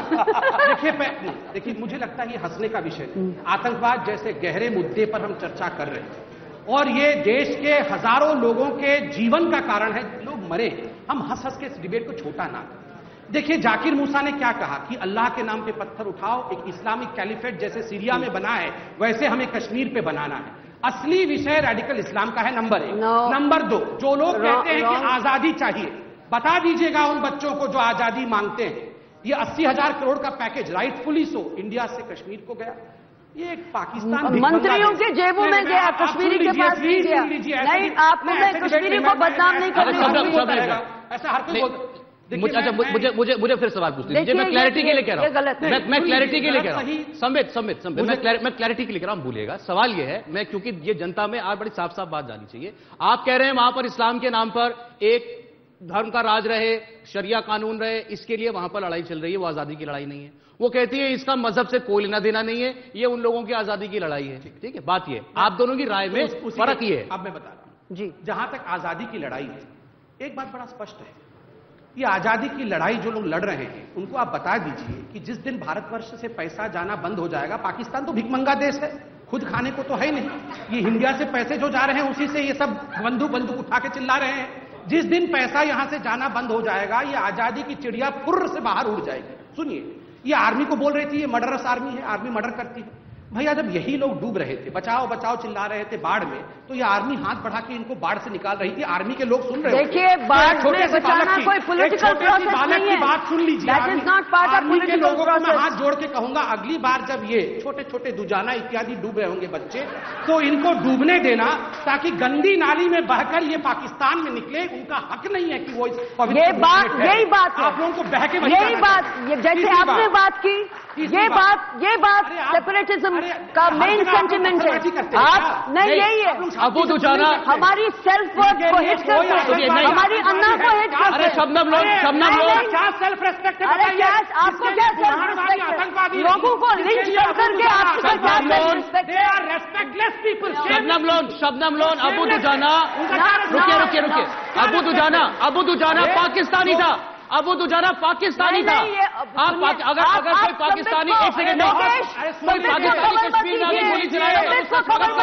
देखिए देखिए मुझे लगता है ये हंसने का विषय है। आतंकवाद जैसे गहरे मुद्दे पर हम चर्चा कर रहे हैं और ये देश के हजारों लोगों के जीवन का कारण है, लोग मरे। हम हंस हंस के इस डिबेट को छोटा ना करें। देखिए जाकिर मूसा ने क्या कहा कि अल्लाह के नाम पे पत्थर उठाओ, एक इस्लामिक कैलिफेट जैसे सीरिया में बना है वैसे हमें कश्मीर पे बनाना है। असली विषय रेडिकल इस्लाम का है, नंबर एक। नंबर दो, जो लोग कहते हैं कि आजादी चाहिए, बता दीजिएगा उन बच्चों को जो आजादी मांगते हैं। ये अस्सी हजार करोड़ का पैकेज राइटफुली सो इंडिया से कश्मीर को गया, ये एक पाकिस्तान मंत्रियों के जेबों में गया, कश्मीरी के पास नहीं गया। नहीं, आपको मैं कश्मीरी को बदनाम नहीं कर रही हूँ। ऐसा हर कोई मुझे अच्छा मुझे मुझे मुझे फिर सवाल पूछ लीजिए। मैं क्लैरिटी के लिए कह रहा हूँ, मैं मैं क्लैरिटी के लिए कह रहा हूँ। संबित संबित संबित मैं क्लैरिटी के लिए कह रहा हूँ, भूलिएगा। सवाल ये है, मैं क्योंकि ये जनता में आज बड़ी साफ साफ बात जानी चाहिए। आप कह रहे हैं वहां पर इस्लाम के नाम पर एक धर्म का राज रहे, शरिया कानून रहे, इसके लिए वहां पर लड़ाई चल रही है, वो आजादी की लड़ाई नहीं है। वो कहती है इसका मजहब से कोई लेना देना नहीं है, ये उन लोगों की आजादी की लड़ाई है। ठीक है, बात ये आप दोनों की राय में फर्क ये है। अब मैं बता रहा हूं जी, जहां तक आजादी की लड़ाई है, एक बात बड़ा स्पष्ट है, ये आजादी की लड़ाई जो लोग लड़ रहे हैं उनको आप बता दीजिए कि जिस दिन भारतवर्ष से पैसा जाना बंद हो जाएगा, पाकिस्तान तो भिखमंगा देश है, खुद खाने को तो है नहीं, ये इंडिया से पैसे जो जा रहे हैं उसी से ये सब बंदूक बंदूक उठा के चिल्ला रहे हैं। जिस दिन पैसा यहां से जाना बंद हो जाएगा, ये आजादी की चिड़िया फुर्र से बाहर उड़ जाएगी। सुनिए, ये आर्मी को बोल रही थी ये मर्डरस आर्मी है, आर्मी मर्डर करती है। भैया जब यही लोग डूब रहे थे, बचाओ बचाओ चिल्ला रहे थे बाढ़ में, तो ये आर्मी हाथ बढ़ा के इनको बाढ़ से निकाल रही थी। आर्मी के लोग सुन रहे थे। देखिए, बाढ़ में बचाना कोई पॉलिटिकल प्रोसेस नहीं है। बात सुन लीजिए, आर्मी के लोगों को मैं हाथ जोड़ के कहूंगा, अगली बार जब ये छोटे छोटे दुजाना इत्यादि डूब रहे होंगे बच्चे, तो इनको डूबने देना, ताकि गंदी नाली में बहकर ये पाकिस्तान में निकले। उनका हक नहीं है कि वो ये बात यही बात आप लोगों को बह के यही बात, जैसे आपने बात की, ये बात ये बात सेपरेटिज्म का मेन सेंटिमेंट है। आप नहीं, यही है अबू दुजाना हमारी सेल्फ वर्थ को हिट करते हैं, हमारी अन्ना को हिट करते हैं। अरे शबनम लोग शबनम लोग क्या सेल्फ रेस्पेक्ट है? अरे क्या आपको क्या सेल्फ रिस्पेक्ट है? लोगों को लिंच कर करके आपको क्या सेल्फ रिस्पेक्ट है? They are respectless people. Shabnam Lone Shabnam Lone Abu Dujana, रुकिए रुकिए रुकिए अबू दुजाना अबू दुजाना पाकिस्तानी था, अबू दुजाना पाकिस्तानी था। आप अगर अगर कोई पाकिस्तानी एक सेकंड कोई पाकिस्तानी कश्मीर में आगे गोली चलाएगा तो उसको खबर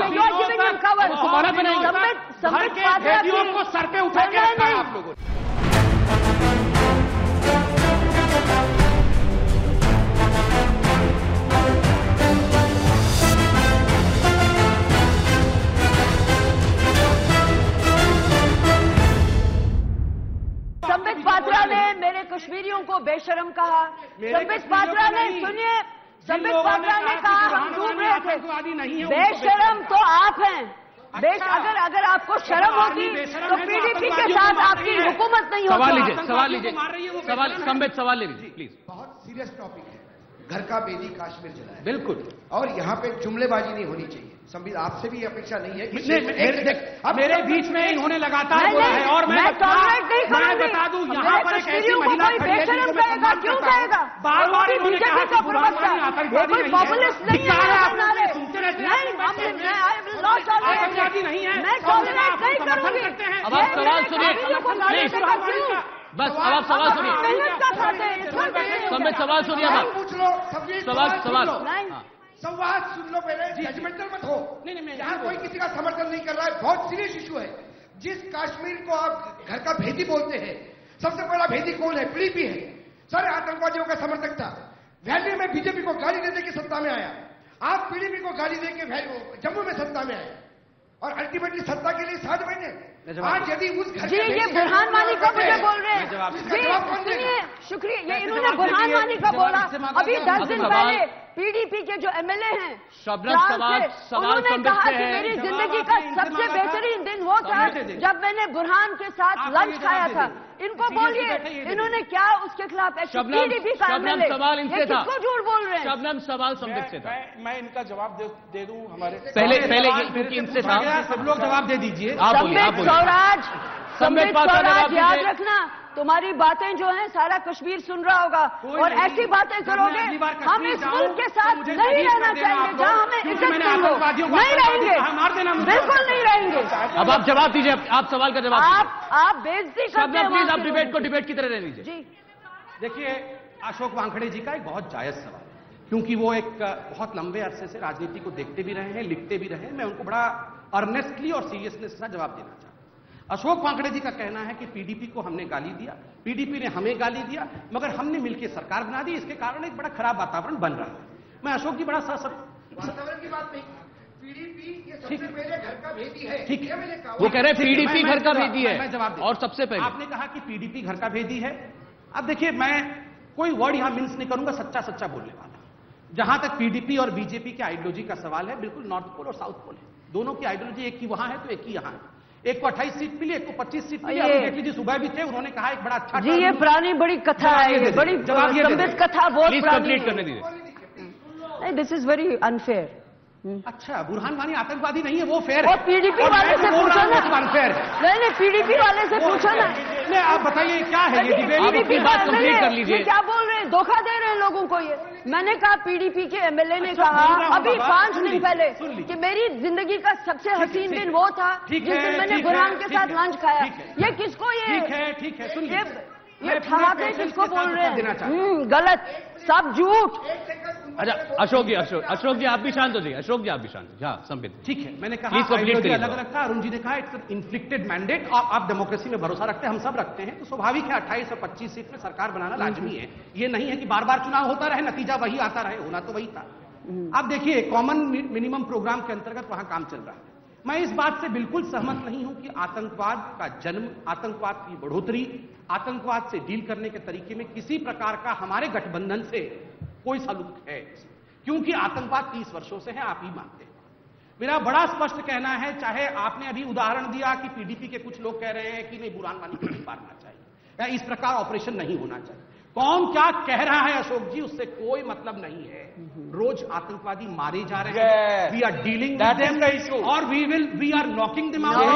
उसको मारा बनाएंगे, को सर पे उठा के रखा है आप लोगों ने। संबित पात्रा ने मेरे कश्मीरियों को बेशरम कहा। संबित पात्रा ने सुनिए, संबित पात्रा ने कहा हम डूब रहे थे। बेशरम तो आप हैं, देश अगर अगर आपको शर्म होती तो पीडीपी के साथ आपकी हुकूमत नहीं होती। सवाल लीजिए, सवाल लीजिए, सवाल संबित सवाल लीजिए प्लीज। बहुत सीरियस टॉपिक है, घर का बेदी काश्मीर जलाया। बिल्कुल, और यहाँ पे जुमलेबाजी नहीं होनी चाहिए। संबित आपसे भी अपेक्षा नहीं है। अब मेरे बीच में इन्होंने लगातार बोला है और मैं मैं बता दूं यहाँ पर एक ऐसी महिला खड़ी है जिनको मैं सम्मान करता हूं। बार बार इन्होंने कहा कि बुरहान वानी आतंकवादी नहीं है, सुनते रहते हैं, आतंकवादी नहीं है, समर्थन करते हैं। अब आप सवाल सुनिए, बस अब आप सवाल सुनिए, संबित सवाल सुनिए, पूछ लो सवाल सवाल संवाद सुन लो पहले, जजमेंटल मत हो। नहीं नहीं, यहाँ कोई किसी का समर्थन नहीं कर रहा है, बहुत सीरियस इशू है। जिस कश्मीर को आप घर का भेदी बोलते हैं, सबसे बड़ा भेदी कौन है? पीडीपी है, सारे आतंकवादियों का समर्थक था। वैली में बीजेपी को गाली दे दे के सत्ता में आया, आप पीडीपी को गाली दे के जम्मू में सत्ता में आए और अल्टीमेटली सत्ता के लिए साथ बने। आज यदि उस घर जी ये बुरहान वानी का मुझे बोल रहे हैं, जी सुनिए, शुक्रिया, ये इन्होंने बुरहान वानी का बोला। अभी दस दिन पहले पीडीपी के जो एमएलए हैं शबनम सवाल सवाल उन्होंने कहा कि मेरी जिंदगी का सबसे बेहतरीन दिन वो था जब मैंने बुरहान के साथ लंच खाया था। इनको बोलिए इन्होंने क्या उसके खिलाफ एक्शन, पीडीपी का एमएलए सवाल इनसे था, किसको झूठ बोल रहे हैं? शबनम सवाल संबित से था। मैं इनका जवाब दे दूं, हमारे पहले पहले क्योंकि इनसे था, सब लोग जवाब दे दीजिए। आप बोलिए, आप बोलिए। स्वराज, संबित स्वराज, याद दीजिए। रखना तुम्हारी बातें जो हैं सारा कश्मीर सुन रहा होगा और ऐसी बातें करोगे हम इस मुल्क के साथ नहीं रहना चाहेंगे जहां हमें इज्जत नहीं हो, नहीं रहेंगे, बिल्कुल नहीं रहेंगे। अब आप जवाब दीजिए, आप सवाल का जवाब आप आप बेइज्जती करते हैं। प्लीज आप डिबेट को डिबेट की तरह रहने दीजिए। जी देखिए, अशोक वानखेड़े जी का एक बहुत जायज सवाल है, क्योंकि वो एक बहुत लंबे अरसे से राजनीति को देखते भी रहे हैं, लिखते भी रहे हैं। मैं उनको बड़ा अर्नेस्टली और सीरियसनेस के साथ जवाब देना चाहता हूं। अशोक वानखेड़े जी का कहना है कि पीडीपी को हमने गाली दिया, पीडीपी ने हमें गाली दिया, मगर हमने मिलकर सरकार बना दी, इसके कारण एक बड़ा खराब वातावरण बन रहा है। मैं अशोक जी बड़ा सा सब वातावरण की बात नहीं, पीडीपी ये सबसे पहले घर का भेदी है। ठीक है, वो कह रहे हैं पीडीपी घर का भेदी है। मैं जवाब और सबसे पहले आपने कहा कि पीडीपी घर का भेदी है। अब देखिए, मैं कोई वर्ड यहां मिन्स नहीं करूंगा, सच्चा सच्चा बोलने वाला। जहां तक पीडीपी और बीजेपी के आइडियोलॉजी का सवाल है, बिल्कुल नॉर्थ पोल और साउथ पोल है। दोनों की आइडियोलॉजी एक ही वहां है तो एक ही यहां है। एक को अट्ठाईस सीट मिली, एक को पच्चीस सीट मिली। अरुण जेटली जी सुबह भी थे, उन्होंने कहा एक बड़ा अच्छा जी ये पुरानी बड़ी कथा है, ये बड़ी संबित कथा बहुत प्लीज पुरानी कंप्लीट है। करने दीजिए। नहीं, दिस इज वेरी अनफेयर। अच्छा, बुरहान वानी आतंकवादी नहीं है, वो फेयर है। और पीडीपी वाले से पूछो ना, अनफेयर है। नहीं नहीं पीडीपी वाले से पूछो ना। नहीं, आप बताइए क्या है ये डिबेट? आप अपनी बात कंप्लीट कर लीजिए। ये क्या बोल रहे हैं, धोखा दे रहे हैं लोगों को। ये मैंने कहा पीडीपी के एमएलए ने कहा अभी पांच दिन पहले कि मेरी जिंदगी का सबसे हसीन दिन वो था जिस दिन मैंने बुरहान के साथ लंच खाया। ये किसको ये ठीक है, ठीक है, सुनिए, ये ठहाके किसको बोल रहे हैं? गलत, सब झूठ। अच्छा अशोक जी, अशोक अशोक जी आप भी शांत हो जाइए। अशोक जी आप भी शांत हो, हाँ संबित ठीक है। मैंने कहा Please complete करिए। अलग अलग था, अरुण जी ने कहा इट्स इन्फ्लिक्टेड मैंडेट। और आप डेमोक्रेसी में भरोसा रखते हैं, हम सब रखते हैं, तो स्वाभाविक है अट्ठाईस और पच्चीस सीट में सरकार बनाना लाजमी है। ये नहीं है कि बार बार चुनाव होता रहे, नतीजा वही आता रहे, होना तो वही था। आप देखिए, कॉमन मिनिमम प्रोग्राम के अंतर्गत वहां काम चल रहा है। मैं इस बात से बिल्कुल सहमत नहीं हूं कि आतंकवाद का जन्म, आतंकवाद की बढ़ोतरी, आतंकवाद से डील करने के तरीके में किसी प्रकार का हमारे गठबंधन से कोई सलूक है, क्योंकि आतंकवाद तीस वर्षों से है, आप ही मानते हैं। मेरा बड़ा स्पष्ट कहना है, चाहे आपने अभी उदाहरण दिया कि पीडीपी के कुछ लोग कह रहे हैं कि नहीं बुरहान वानी को नहीं मारना चाहिए या इस प्रकार ऑपरेशन नहीं होना चाहिए। कौन क्या कह रहा है अशोक जी, उससे कोई मतलब नहीं है। रोज आतंकवादी मारे जा रहे हैं, we are dealing with them और we will we are knocking them out.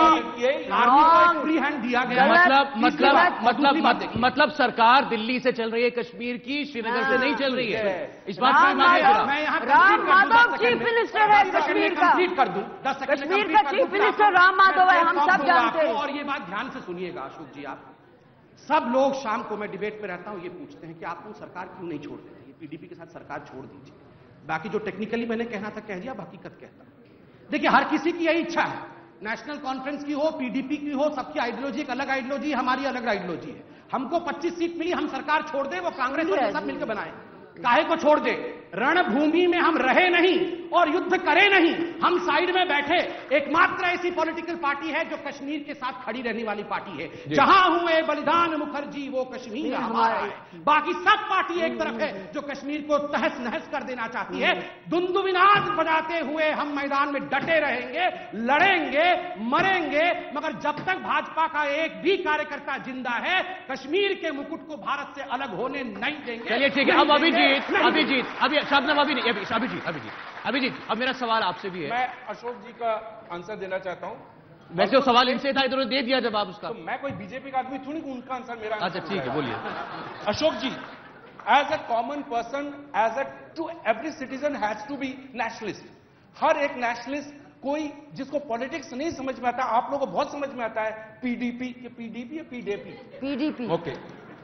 Army को फ्री हैंड दिया गया। मतलब मतलब मतलब मतलब सरकार दिल्ली से चल रही है, कश्मीर की श्रीनगर से नहीं चल रही है। इस बात में मैं यहाँ राम माधव चीफ मिनिस्टर है कश्मीर का, कंप्लीट कर दूं, दस सेकंड कश्मीर का चीफ मिनिस्टर राम माधव है, हम सब जानते हैं। और ये बात ध्यान से सुनिएगा अशोक जी, आप सब लोग शाम को मैं डिबेट में रहता हूं, ये पूछते हैं कि आप लोग सरकार क्यों नहीं छोड़ देते, ये पीडीपी के साथ सरकार छोड़ दीजिए। बाकी जो टेक्निकली मैंने कहना था कह दिया, हकीकत कहता हूं। देखिए, हर किसी की यही इच्छा है, नेशनल कॉन्फ्रेंस की हो, पीडीपी की हो, सबकी आइडियोलॉजी एक अलग आइडियोलॉजी, हमारी अलग आइडियोलॉजी है। हमको पच्चीस सीट मिली, हम सरकार छोड़ दे, वो कांग्रेस और सब मिलकर बनाए, काहे को छोड़ दे? रणभूमि में हम रहे नहीं, और युद्ध करे नहीं। हम साइड में बैठे, एकमात्र ऐसी पॉलिटिकल पार्टी है जो कश्मीर के साथ खड़ी रहने वाली पार्टी है। जहां हुए बलिदान मुखर्जी वो कश्मीर हमारा है। बाकी सब पार्टी एक तरफ है जो कश्मीर को तहस नहस कर देना चाहती है। दुंदुबिनाद बजाते हुए हम मैदान में डटे रहेंगे, लड़ेंगे, मरेंगे, मगर जब तक भाजपा का एक भी कार्यकर्ता जिंदा है कश्मीर के मुकुट को भारत से अलग होने नहीं देंगे। चलिए ठीक है। अब अभिजीत अभिजीत अभी शबनम अभी नहीं अभी अभिजीत अभिजीत अभिजीत अब मेरा सवाल आपसे भी है। मैं अशोक जी का आंसर देना चाहता हूं। वैसे वो सवाल इनसे था, इन्होंने दे दिया जवाब उसका। तो मैं कोई बीजेपी का आदमी थोड़ी, उनका आंसर मेरा आंसर। अच्छा ठीक है, बोलिए। Ashok ji, as a common person, as a to every citizen has to be nationalist. हर एक नेशनलिस्ट, कोई जिसको पॉलिटिक्स नहीं समझ में आता, आप लोगों को बहुत समझ में आता है पीडीपी, पीडीपी या पीडीपी? पीडीपी। ओके,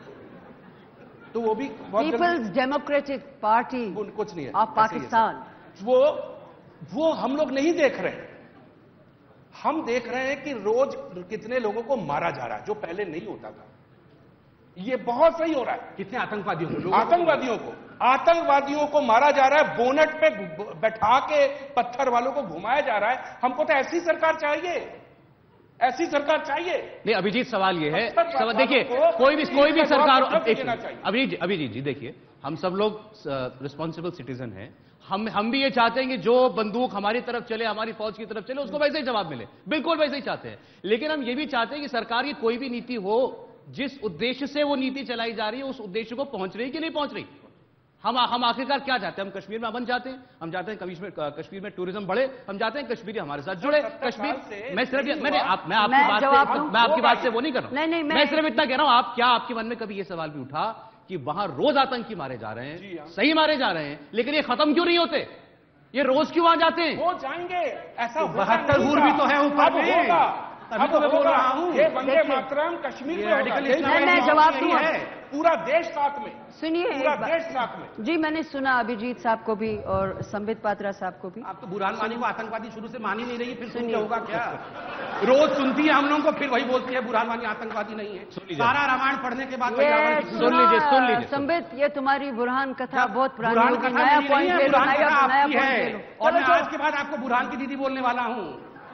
तो वो भी पीपल्स डेमोक्रेटिक पार्टी कुछ नहीं है ऑफ पाकिस्तान। वो वो हम लोग नहीं देख रहे। हम देख रहे हैं कि रोज कितने लोगों को मारा जा रहा है, जो पहले नहीं होता था। ये बहुत सही हो रहा है। कितने आतंकवादियों को? आतंकवादियों को आतंकवादियों को मारा जा रहा है, बोनट पे बैठा के पत्थर वालों को घुमाया जा रहा है। हमको तो ऐसी सरकार चाहिए, ऐसी सरकार चाहिए। नहीं अभिजीत, सवाल ये है, सवाल देखिए, कोई भी कोई भी सरकार, अभिजीत अभिजीत जी देखिए, हम सब लोग रिस्पॉन्सिबल सिटीजन हैं। हम हम भी ये चाहते हैं कि जो बंदूक हमारी तरफ चले, हमारी फौज की तरफ चले, उसको वैसे ही जवाब मिले, बिल्कुल वैसे ही चाहते हैं। लेकिन हम ये भी चाहते हैं कि सरकार की कोई भी नीति हो, जिस उद्देश्य से वो नीति चलाई जा रही है उस उद्देश्य को पहुंच रही है कि नहीं पहुंच रही। हम हम आखिरकार क्या चाहते हैं? हम कश्मीर में अमन चाहते हैं, हम चाहते हैं कश्मीर कश्मीर में टूरिज्म बढ़े, हम चाहते हैं कश्मीरी हमारे साथ जुड़े। कश्मीर मैं सिर्फ मैंने आप मैं आपकी बात से मैं आपकी बात से वो नहीं कर रहा हूं, मैं सिर्फ इतना कह रहा हूं, आप क्या आपके मन में कभी ये सवाल भी उठा कि वहां रोज आतंकी मारे जा रहे हैं, सही मारे जा रहे हैं, लेकिन ये खत्म क्यों नहीं होते? ये रोज क्यों वहां जाते हैं? वो जाएंगे, ऐसा बहत्तर हूर भी तो है ऊपर में। होगा, तभी तो मैं बोल रहा हूं, ये वंदे मातरम कश्मीर में होगा। मैं जवाब दूं, पूरा देश साथ में, सुनिए पूरा देश साथ में। जी मैंने सुना अभिजीत साहब को भी और संबित पात्रा साहब को भी। आप तो बुरहान वानी को आतंकवादी शुरू से मान ही नहीं रही, फिर सुनिए होगा क्या? रोज सुनती है हम लोगों को, फिर वही बोलती है बुरहान वानी आतंकवादी नहीं है। सारा रामायण पढ़ने के बाद सुन लीजिए सुन लीजिए संबित, ये तुम्हारी बुरहान कथा बहुत पुरानी बुरहान होगी, कथा नया मेरी पॉइंट नहीं ले है, लो, बुरहान नया कथा नया आपकी पॉइंट ले है। लो। और मैं आज के बाद आपको बुरहान की दीदी बोलने वाला हूं।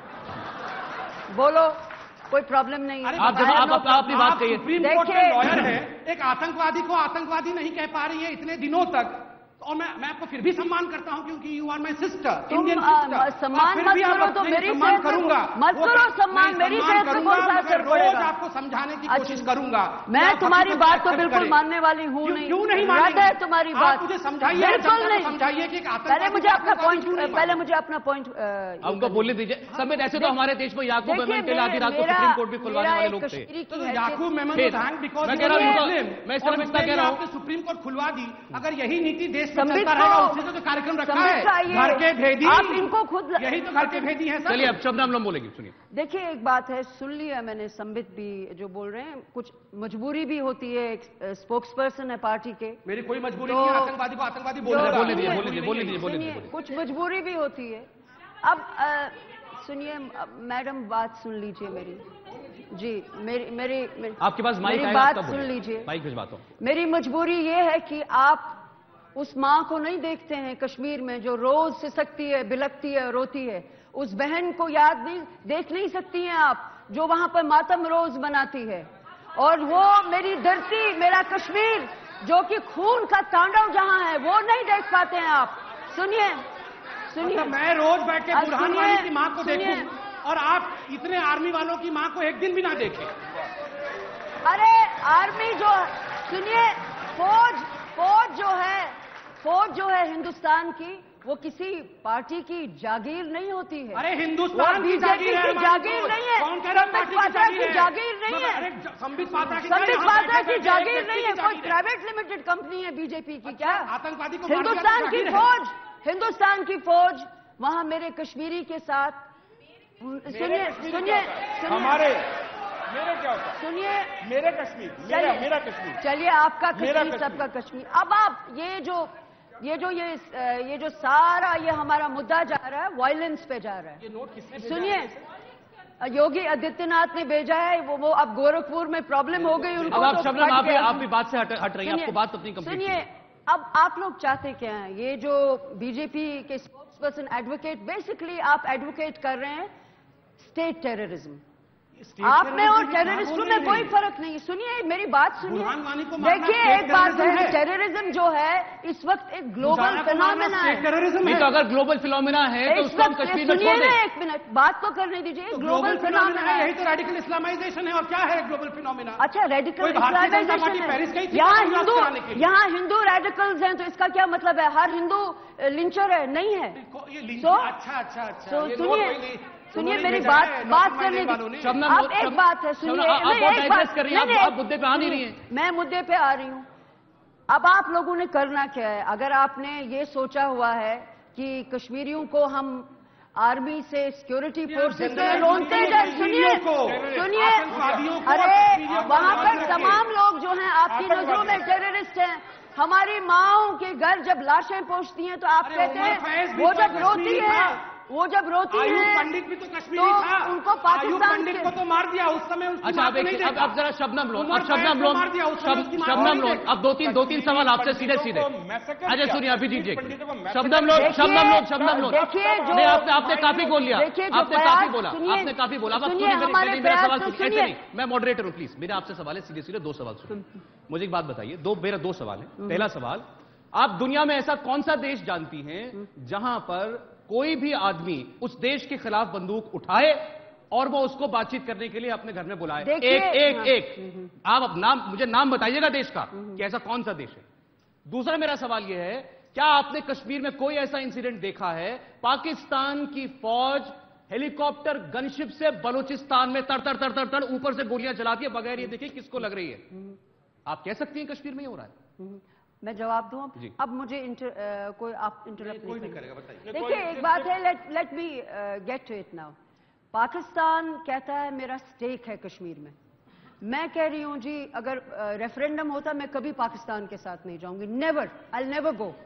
बोलो, कोई प्रॉब्लम नहीं है। आप जब आप आप अपनी बात कहिए। सुप्रीम कोर्ट के लॉयर है, एक आतंकवादी को आतंकवादी नहीं कह पा रही है इतने दिनों तक, और मैं मैं आपको फिर भी सम्मान करता हूं क्योंकि you are my sister, Indian sister. सम्मान मत करो तो मेरी सेहत करूंगा, मत करो सम्मान, मेरी सेहत को कौन सा असर पड़ेगा? रोज आपको समझाने की कोशिश करूंगा। मैं तुम्हारी बात तो बिल्कुल मानने वाली हूं नहीं। क्यों नहीं रद्द है तुम्हारी बात, मुझे समझाइए, बिल्कुल नहीं समझाइए कि पहले मुझे अपना पॉइंट पहले मुझे अपना पॉइंट हमको बोलने दीजिए। संबित, ऐसे तो हमारे देश में याकूब मेमन आधी रात को सुप्रीम कोर्ट भी खुलवाने वाले लोग थे। याकूब मेमन बिकॉज मैं कह रहा हूं, मैं सिर्फ इतना कह रहा हूं, सुप्रीम कोर्ट खुलवा दी। अगर यही नीति देश में चलता रहेगा, उससे तो कार्यक्रम रखा है घर के भेदी, आप इनको खुद यही तो घर के भेदी है। चलिए अब शबनम लोग बोलेंगे, सुनिए। देखिए एक बात है, सुन लिया मैंने, संबित भी जो बोल रहे हैं, कुछ मजबूरी भी होती है, एक स्पोक्स पर्सन है पार्टी के। मेरी कोई मजबूरी नहीं, आतंकवादी को आतंकवादी बोल रहा है। बोलने दीजिए बोलने दीजिए बोलने दीजिए बोलने दीजिए। कुछ मजबूरी भी होती है। अब सुनिए मैडम, बात सुन लीजिए मेरी। जी मेरी मेरी आपके पास माइक है, बात सुन लीजिए, माइक भिजवाता हूं। मेरी मजबूरी ये है कि आप उस माँ को नहीं देखते हैं कश्मीर में जो रोज सिसकती है, बिलकती है, रोती है। उस बहन को याद नहीं, देख नहीं सकती हैं आप, जो वहां पर मातम रोज बनाती है। और वो मेरी धरती, मेरा कश्मीर, जो कि खून का तांडव जहां है, वो नहीं देख पाते हैं आप। सुनिए सुनिए, मैं रोज बैठ के बुरहान वानी की माँ को देखूं और आप इतने आर्मी वालों की माँ को एक दिन भी ना देखें। अरे आर्मी जो, सुनिए, फौज फौज जो है फौज जो है हिंदुस्तान की, वो किसी पार्टी की जागीर नहीं होती है। अरे हिंदुस्तान की जागीर है, जागीर नहीं है। कौन कह रहा है संबित पात्रा की जागीर नहीं है। अरे संबित पात्रा की संबित पात्रा की जागीर नहीं है, कोई प्राइवेट लिमिटेड कंपनी है बीजेपी की क्या? आतंकवादी को हिंदुस्तान की फौज, हिंदुस्तान की फौज वहां मेरे कश्मीरी के साथ। सुनिए सुनिए हमारे मेरे क्या होता? सुनिए मेरे कश्मीर, मेरा मेरा कश्मीर। चलिए आपका कश्मीर, सबका कश्मीर। अब आप ये जो ये जो ये ये जो सारा ये हमारा मुद्दा जा रहा है, वायलेंस पे जा रहा है। ये नोट किसने भेजा? सुनिए, योगी आदित्यनाथ ने भेजा है। वो वो अब गोरखपुर में प्रॉब्लम हो गई उनको। अब आप तो शबनम, आप भी आप भी बात से हट हट रही हैं, आपको बात अपनी कंप्लीट सुनिए, अब आप लोग चाहते क्या हैं? ये जो बीजेपी के स्पोक्स पर्सन एडवोकेट, बेसिकली आप एडवोकेट कर रहे हैं स्टेट टेररिज्म। आप में और टेररिस्टों में कोई फर्क नहीं। सुनिए मेरी बात सुनिए, देखिए एक बात है, टेररिज्म जो है इस वक्त एक ग्लोबल फिनोमेना है। नहीं तो अगर ग्लोबल फिनोमेना है तो उसको हम कश्मीर में छोड़ दें। एक मिनट बात तो करने दीजिए। ग्लोबल फिनोमेना यही तो रेडिकल इस्लामाइजेशन है। और क्या है ग्लोबल फिनोमेना? अच्छा, रेडिकल इस्लामाइजेशन है। यहाँ हिंदू यहाँ हिंदू रेडिकल्स हैं तो इसका क्या मतलब है? हर हिंदू लिंचर है? नहीं है। अच्छा अच्छा अच्छा सुनिए सुनिए मेरी बात बात करने दीजिए। अब एक बात है, सुनिए एक बात कर रही हैं, आप मुद्दे पे आ नहीं रही हैं। मैं मुद्दे पे आ रही हूँ। अब आप लोगों ने करना क्या है? अगर आपने ये सोचा हुआ है कि कश्मीरियों को हम आर्मी से सिक्योरिटी फोर्सेस में रोनते जाए, सुनिए सुनिए अरे वहां पर तमाम लोग जो हैं आपकी नजरों में टेररिस्ट हैं। हमारी माओं के घर जब लाशें पहुंचती हैं तो आप कहते हैं वो जब रोती है वो जब रोती है पंडित भी तो कश्मीरी तो था। उनको पाकिस्तान पंडित को तो मार दिया उस समय। अच्छा अब एक अब अब जरा शबनम लोन अब शबनम लोन शबनम लोन अब दो तीन दो तीन सवाल आपसे सीधे सीधे। अच्छा सुनिए अभिजीत जी, शबनम लोन शबनम लोन शबनम लोन नहीं, आपने आपने काफी बोल लिया, आपने काफी बोला आपने काफी बोला। अब सुनिए मेरा सवाल सुनिए। ऐसे नहीं, मैं मॉडरेटर हूँ, प्लीज मेरे आपसे सवाल है, सीधे सीधे दो सवाल सुनिए। मुझे एक बात बताइए, दो मेरा दो सवाल है। पहला सवाल, आप दुनिया में ऐसा कौन सा देश जानती हैं जहां पर कोई भी आदमी उस देश के खिलाफ बंदूक उठाए और वो उसको बातचीत करने के लिए अपने घर में बुलाए? एक एक हाँ। एक आप अब नाम मुझे नाम बताइएगा देश का कि ऐसा कौन सा देश है। दूसरा मेरा सवाल यह है, क्या आपने कश्मीर में कोई ऐसा इंसिडेंट देखा है पाकिस्तान की फौज हेलीकॉप्टर गनशिप से बलूचिस्तान में तर तर तर तर तर ऊपर से गोलियां चलाती है बगैर ये देखिए किसको लग रही है? आप कह सकती हैं कश्मीर में ही हो रहा है? मैं जवाब दूं अब? अब मुझे इंटर, uh, कोई आप इंटरप्ट नहीं, नहीं करेगा, बताइए। देखिए एक बात है, let let me get to it now. Pakistan कहता है मेरा स्टेक है कश्मीर में। मैं कह रही हूं जी अगर रेफरेंडम uh, होता मैं कभी पाकिस्तान के साथ नहीं जाऊंगी, never, I will never go.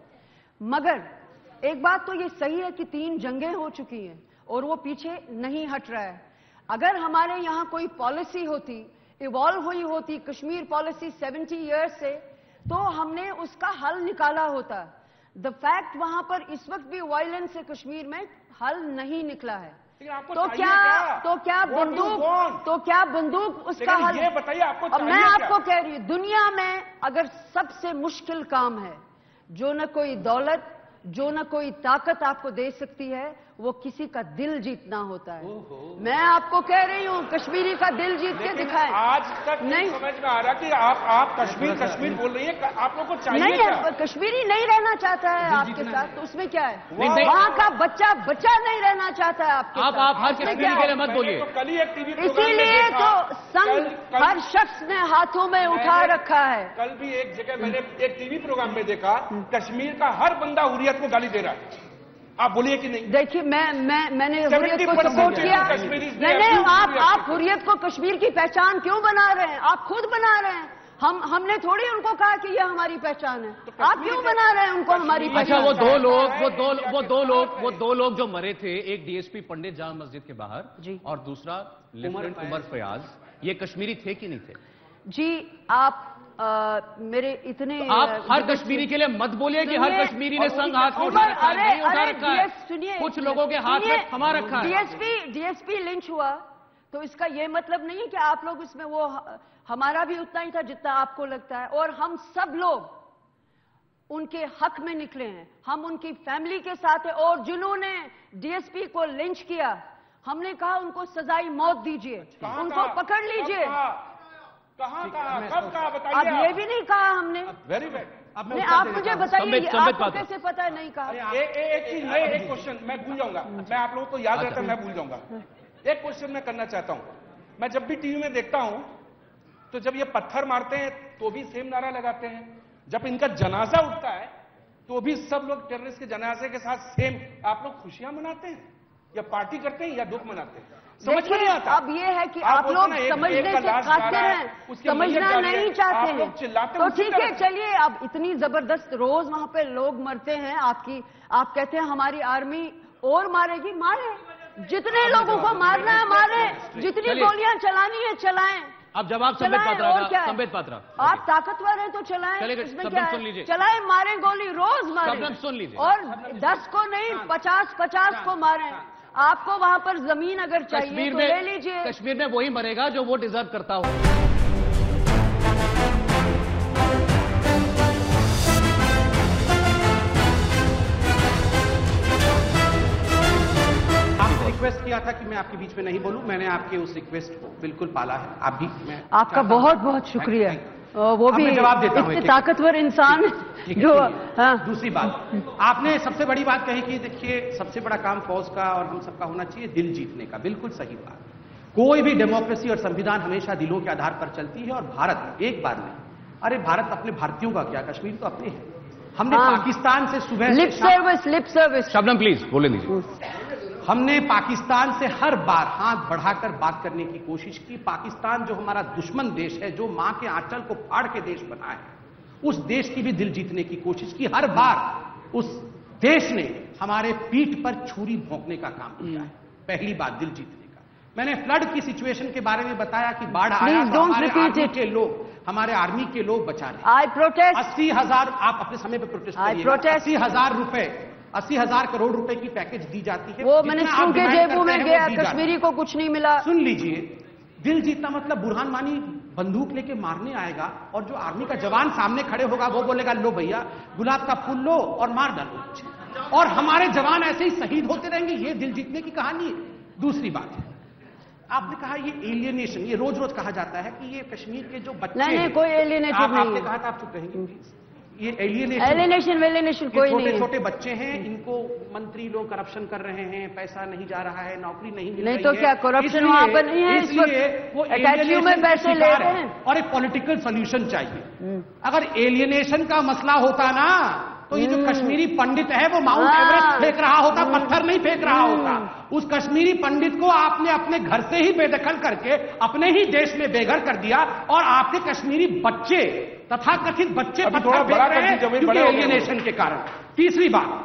मगर एक बात तो ये सही है कि तीन जंगें हो चुकी हैं और वो पीछे नहीं हट रहा है। अगर हमारे यहां कोई पॉलिसी होती, इवॉल्व हुई होती कश्मीर पॉलिसी सेवेंटी ईयर्स से, तो हमने उसका हल निकाला होता। द फैक्ट वहां पर इस वक्त भी वायलेंस है कश्मीर में, हल नहीं निकला है। तो क्या, क्या तो क्या बंदूक तो क्या बंदूक उसका हल? ये बताइए आपको अब मैं आपको कह रही हूं, दुनिया में अगर सबसे मुश्किल काम है जो न कोई दौलत जो न कोई ताकत आपको दे सकती है, वो किसी का दिल जीतना होता है। मैं आपको कह रही हूँ कश्मीरी का दिल जीत के दिखाएं। आज तक नहीं समझ में आ रहा कि आप आप कश्मीर कश्मीर बोल रही है, आप लोगों को चाहिए नहीं है, कश्मीरी नहीं रहना चाहता है आपके साथ, तो उसमें क्या है? वहाँ का बच्चा बच्चा नहीं रहना चाहता है आपके आप आप हर कश्मीरी के लिए मत बोलिए। कल ही एक टीवी इसीलिए तो संघ हर शख्स ने हाथों में उठा रखा है। कल भी एक जगह मैंने एक टीवी प्रोग्राम में देखा, कश्मीर का हर बंदा हुर्रियत को गाली दे रहा है। आप बोलिए कि नहीं? देखिए मैं मैं मैंने हुर्रियत को सपोर्ट किया। नहीं नहीं, आप आप हुर्रियत को कश्मीर की पहचान क्यों बना रहे हैं? आप खुद बना रहे हैं। हम हमने थोड़ी उनको कहा कि यह हमारी पहचान है। तो आप क्यों बना रहे हैं उनको हमारी पहचान? अच्छा वो दो लोग वो दो वो दो लोग वो दो लोग जो मरे थे, एक डीएसपी पंडित जामा मस्जिद के बाहर जी, और दूसरा लेफ्टिनेंट उमर फयाज, ये कश्मीरी थे कि नहीं थे? जी आप आ, मेरे इतने तो आप हर कश्मीरी के लिए मत बोलिए कि हर कश्मीरी ने संघ हाथ में उठा रखा है, नहीं उठा रखा है। सुनिए, कुछ लोगों के हाथ में थमा रखा है। डीएसपी डीएसपी लिंच हुआ तो इसका यह मतलब नहीं है कि आप लोग इसमें, वो हमारा भी उतना ही था जितना आपको लगता है, और हम सब लोग उनके हक में निकले हैं। हम उनकी फैमिली के साथ है, और जिन्होंने डीएसपी को लिंच किया हमने कहा उनको सजाई मौत दीजिए, उनको पकड़ लीजिए। कहां कहा, कब कहा बताइए? अब ये भी नहीं कहा हमने। Very well. अब नहीं, आप मुझे बताइए आपको कैसे पता है? नहीं कहा। एक चीज मैं एक क्वेश्चन मैं भूल जाऊंगा, मैं आप लोगों को याद रहता है, मैं भूल जाऊंगा। एक क्वेश्चन मैं करना चाहता हूं। मैं जब भी टीवी में देखता हूं तो जब ये पत्थर मारते हैं तो भी सेम नारा लगाते हैं, जब इनका जनाजा उठता है तो भी सब लोग टेररिस्ट के जनाजे के साथ सेम। आप लोग खुशियां मनाते हैं या पार्टी करते हैं या दुख मनाते हैं? समझ में नहीं आता। अब ये है कि आप, आप लोग समझने से खातिर हैं, समझना नहीं चाहते हैं। तो ठीक है, चलिए अब इतनी जबरदस्त रोज वहां पे लोग मरते हैं, आपकी आप कहते हैं हमारी आर्मी और मारेगी, मारे, जितने लोगों को मारना है मारे, जितनी गोलियां चलानी है चलाएं। अब जवाब संबित चलाएं, पात्रा और का। क्या है? संबित पात्रा, आप ताकतवर हैं तो चलाएं, चलेगा, इसमें शबनम क्या सुन है? लीजिए। चलाएं, मारें गोली, रोज मारें। शबनम सुन लीजिए। और दस को नहीं, पचास पचास को मारें। आपको वहां पर जमीन अगर चाहिए कश्मीर तो ले में लीजिए। कश्मीर में वही मरेगा जो वो डिजर्व करता हो। रिक्वेस्ट किया था कि मैं आपके बीच में नहीं बोलूं, मैंने आपके उस रिक्वेस्ट को बिल्कुल पाला है। आप भी मैं आपका बहुत बहुत शुक्रिया। वो अब भी मैं जवाब देता हूं इतने एक-एक। ताकतवर इंसान ठीक है, जो ठीक है। हाँ। दूसरी बात, आपने सबसे बड़ी बात कही कि देखिए सबसे बड़ा काम फौज का और हम सबका होना चाहिए दिल जीतने का। बिल्कुल सही बात। कोई भी डेमोक्रेसी और संविधान हमेशा दिलों के आधार पर चलती है, और भारत एक बार नहीं, अरे भारत अपने भारतीयों का क्या, कश्मीर तो अपने है। हमने हाँ। पाकिस्तान से सुबह लिप से शाम- service, lip service. Shabnam please बोले दीजिए। हमने पाकिस्तान से हर बार हाथ बढ़ाकर बात करने की कोशिश की। पाकिस्तान जो हमारा दुश्मन देश है, जो मां के आंचल को फाड़ के देश बना है, उस देश की भी दिल जीतने की कोशिश की। हर बार उस देश ने हमारे पीठ पर छुरी भोंकने का काम किया है। पहली बात दिल जीतने का। मैंने फ्लड की सिचुएशन के बारे में बताया कि बाढ़ आया Please तो don't हमारे repeat आर्मी it. के लोग हमारे आर्मी के लोग बचा रहे। I protest. अस्सी हजार आप अपने समय पे प्रोटेस्ट I करिएगा। protest. अस्सी हजार रुपए अस्सी हजार करोड़ रुपए की पैकेज दी जाती है। वो जितना मिनिस्टरों आप के डिमांड जेबों करते में हैं, वो गया, दी जाती है। कश्मीरी को कुछ नहीं मिला। सुन लीजिए, दिल जीतना मतलब बुरहान वानी बंदूक लेके मारने आएगा और जो आर्मी का जवान सामने खड़े होगा वो बोलेगा लो भैया गुलाब का फूल लो और मार डालो, और हमारे जवान ऐसे ही शहीद होते रहेंगे। ये दिल जीतने की कहानी है। दूसरी बात है, आपने कहा ये एलियनेशन, ये रोज रोज कहा जाता है कि ये कश्मीर के जो बच्चे नहीं नहीं, हैं- कोई एलियनेशन आप- नहीं आपने है। कहा था, आप चुप रहेंगे प्लीज। ये एलियनेशन एलिनेशन वेलिनेशन कोई नहीं छोटे है। छोटे बच्चे हैं, इनको मंत्री लोग करप्शन कर रहे हैं, पैसा नहीं जा रहा है, नौकरी नहीं मिल नहीं रही तो है। क्या corruption इसलिए- वहां पर नहीं है इस इसलिए वक्त? वो अटैचियों में alienation के पैसे शिकार लेते है हैं। और एक पॉलिटिकल सोल्यूशन चाहिए। अगर एलियनेशन का मसला होता ना तो ये जो कश्मीरी पंडित है वो माउंट हाँ। एवरेस्ट फेंक रहा होता, पत्थर नहीं फेंक रहा होता। उस कश्मीरी पंडित को आपने अपने घर से ही बेदखल करके अपने ही देश में बेघर कर दिया, और आपके कश्मीरी बच्चे तथा कथित बच्चे अभी पत्थर थोड़ा फेंक बड़ा कर रहे हैं दीजिए, अभी क्योंकि बड़े हो गए। एलियनेशन के कारण। तीसरी बात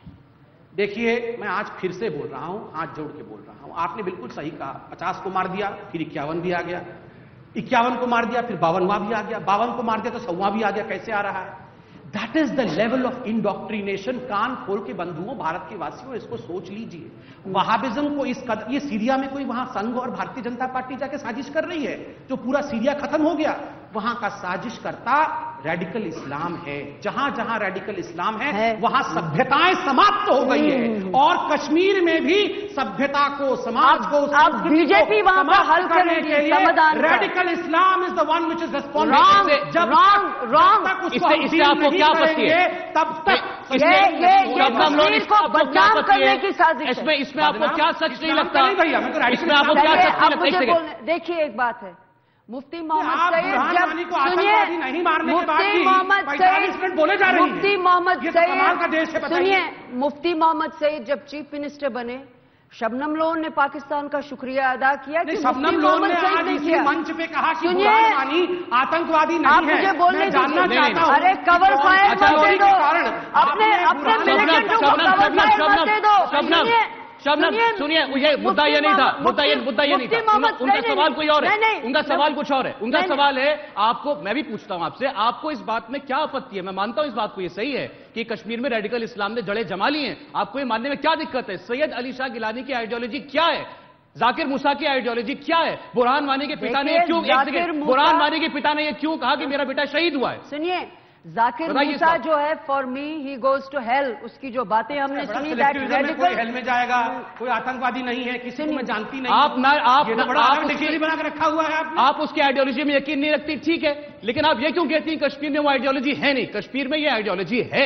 देखिए, मैं आज फिर से बोल रहा हूं, हाथ जोड़ के बोल रहा हूं, आपने बिल्कुल सही कहा। पचास को मार दिया, फिर इक्यावन भी आ गया, इक्यावन को मार दिया, फिर बावनवा भी आ गया, बावन को मार दिया तो सौवा भी आ गया। कैसे आ रहा है? That is the level of indoctrination. कान खोल के बंधुओं, भारत के वासियों, इसको सोच लीजिए। वहाबिज्म को इस कदर, ये सीरिया में कोई वहां संघ और भारतीय जनता पार्टी जाके साजिश कर रही है, जो पूरा सीरिया खत्म हो गया, वहां का साजिश करता रेडिकल इस्लाम है। जहां जहां रेडिकल इस्लाम है, है। वहां सभ्यताएं समाप्त हो गई है, और कश्मीर में भी सभ्यता को, समाज अब- को, अब संस्कृति को बीजेपी वहां पर समाप्त हल करने करेगी के लिए समाधान का। Radical Islam is the one which is Wrong, responsible. जब wrong, तक- wrong. जब तक उसको इससे- हम इससे deal आपको नहीं क्या आपत्ति है? करेंगे, तब तक ये ये ये शबनम लोन, कश्मीर इसमें को आपको क्या बदनाम आपत्ति करने है? की साजिश है। इसमें इसमें आपको बदनाम- क्या सच नहीं इस्लाम लगता? का नहीं भैया, मैं तो radical इसमें आपको इस्लाम क्या चलिए, सच नहीं अब लगता? एक मुझे सेकंड। बोलने देखिए, एक बात है, मुफ्ती आप मोहम्मद सईद बुरहान जब वानी को सुनिए, आतंकवादी नहीं मारने के बाद मुफ्ती भी मोहम्मद पैंतालीस मिनट बोले जा रही हैं। मुफ्ती मोहम्मद ये तो कमाल का देश है, सईद बताइए। सुनिए, मुफ्ती मोहम्मद सईद जब चीफ मिनिस्टर बने, शबनम लोन ने पाकिस्तान का शुक्रिया अदा किया कि नहीं, मुफ्ती शबनम लोन मोहम्मद ने सईद आज ने इसी किया। मंच पे कहा कि सुनिए, बुरहान वानी आतंकवादी नहीं आप है। मुझे बोलने मैं जानना दीजिए। चाहता हूं अरे कि कवर कौन- फायर अच्छा, मत चोरी दे के दो, कारण अपने आपने अपने बुरहान- मिलिटेंटों को शबनम, कवर शबनम, फायर मत शबनम, दे दो। शबनम, सुनिए, शबनम, सुनिए, सुनिए, ये मुद्दा ये नहीं था, मुफ्ती मुद्दा ये मोहम्मद- मुद्दा ये नहीं मुफ्ती था। मोहम्मद उनका सईद सवाल ने- कोई और है, नहीं, नहीं, उनका सवाल कुछ और है। उनका नहीं, नहीं। सवाल है, आपको, मैं भी पूछता हूं आपसे, आपको इस बात में क्या आपत्ति है? मैं मानता हूं इस बात को, ये सही है कि कश्मीर में रेडिकल इस्लाम ने जड़ें जमा ली हैं। आपको ये मानने में क्या दिक्कत है? सैयद अली शाह गिलानी की आइडियोलॉजी क्या है? जाकिर मूसा की आइडियोलॉजी क्या है? बुरहान वानी के पिता ने देखिए, क्यों, एक जाकिर सेकंड, मूसा- बुरहान वानी के पिता ने ये क्यों कहा कि मेरा बेटा शहीद हुआ है? सुनिए, जाकिर बताइए इस मूसा बात। जो है, for me he goes to hell, उसकी जो बातें हमने बड़ा सुनी, दैट selectivism में कोई हेल रेडिकल। में जाएगा, कोई आतंकवादी नहीं है, किसी को मैं जानती नहीं। आप ना आप ये तो ना- बड़ा आप अलग उसकी- डिक्शनरी बना के रखा हुआ है आपने। आप उसकी आइडियोलॉजी में यकीन नहीं रखती, ठीक है, लेकिन आप ये क्यों कहती हैं कश्मीर में वो आइडियोलॉजी है नहीं? कश्मीर में ये आइडियोलॉजी है।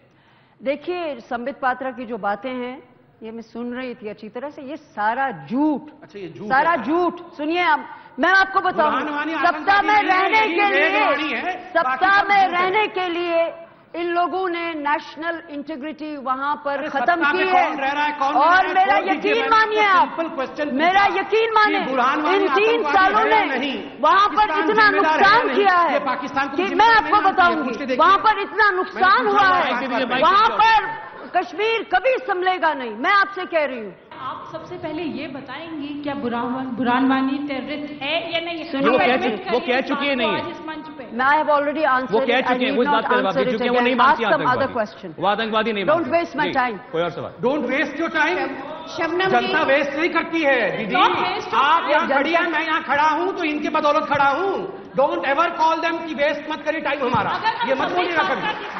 देखिए, संबित पात्रा की जो बातें हैं, ये मैं सुन रही थी अच्छी तरह से, ये सारा झूठ, अच्छा, ये झूठ सारा है। झूठ। सुनिए, अब मैं आपको बताऊं, बुरहान वानी सत्ता आतंकवादी में नहीं है, रहने यही के वेदवाणी लिए, है, सत्ता बाकी सब में झूठ है। रहने के लिए इन लोगों ने नेशनल इंटीग्रिटी वहां पर अरे खत्म सत्ता की में है। कौन रह रहा है, कौन नहीं और रह रहा है, मेरा छोड़ दीजिए, यकीन मैंने मानिए आपको आप, simple question मेरा पूछा यकीन कि मानिए, बुरहान वानी इन तीन आतंकवादी सालों है या ने नहीं? वहां पर पाकिस्तान इतना जिम्मेदार है नुकसान नहीं? किया ये है पाकिस्तान को कि मैं जिम्मेदार आपको नहीं मानती है, बताऊंगी, पूछ के देखिए। वहां पर इतना नुकसान मैंने हुआ पूछा है, बात- बात- बात- वहां पर कश्मीर कभी संभलेगा नहीं। मैं आपसे कह रही हूं, आप सबसे पहले ये बताएंगी क्या बुरहान बुरहानवानी टेररिस्ट है या नहीं? वो कह वो कह चुकी है नहीं इस मंच पे I have already answered. वो कह चुके हैं, वो इस बात पर बात चुके हैं, वो नहीं मानती आतंकवादी। वो आतंकवादी नहीं मानती। Don't waste my time. कोई और सवाल। Don't waste your time. Shabnam जनता वेस्ट नहीं करती है दीदी। आप यहाँ खड़ी हैं, मैं यहाँ खड़ा हूँ तो इनके बदौलत खड़ा हूँ। डोंट एवर कॉल देम कि वेस्ट मत करिए टाइम हमारा, ये मत बोलिएगा कभी।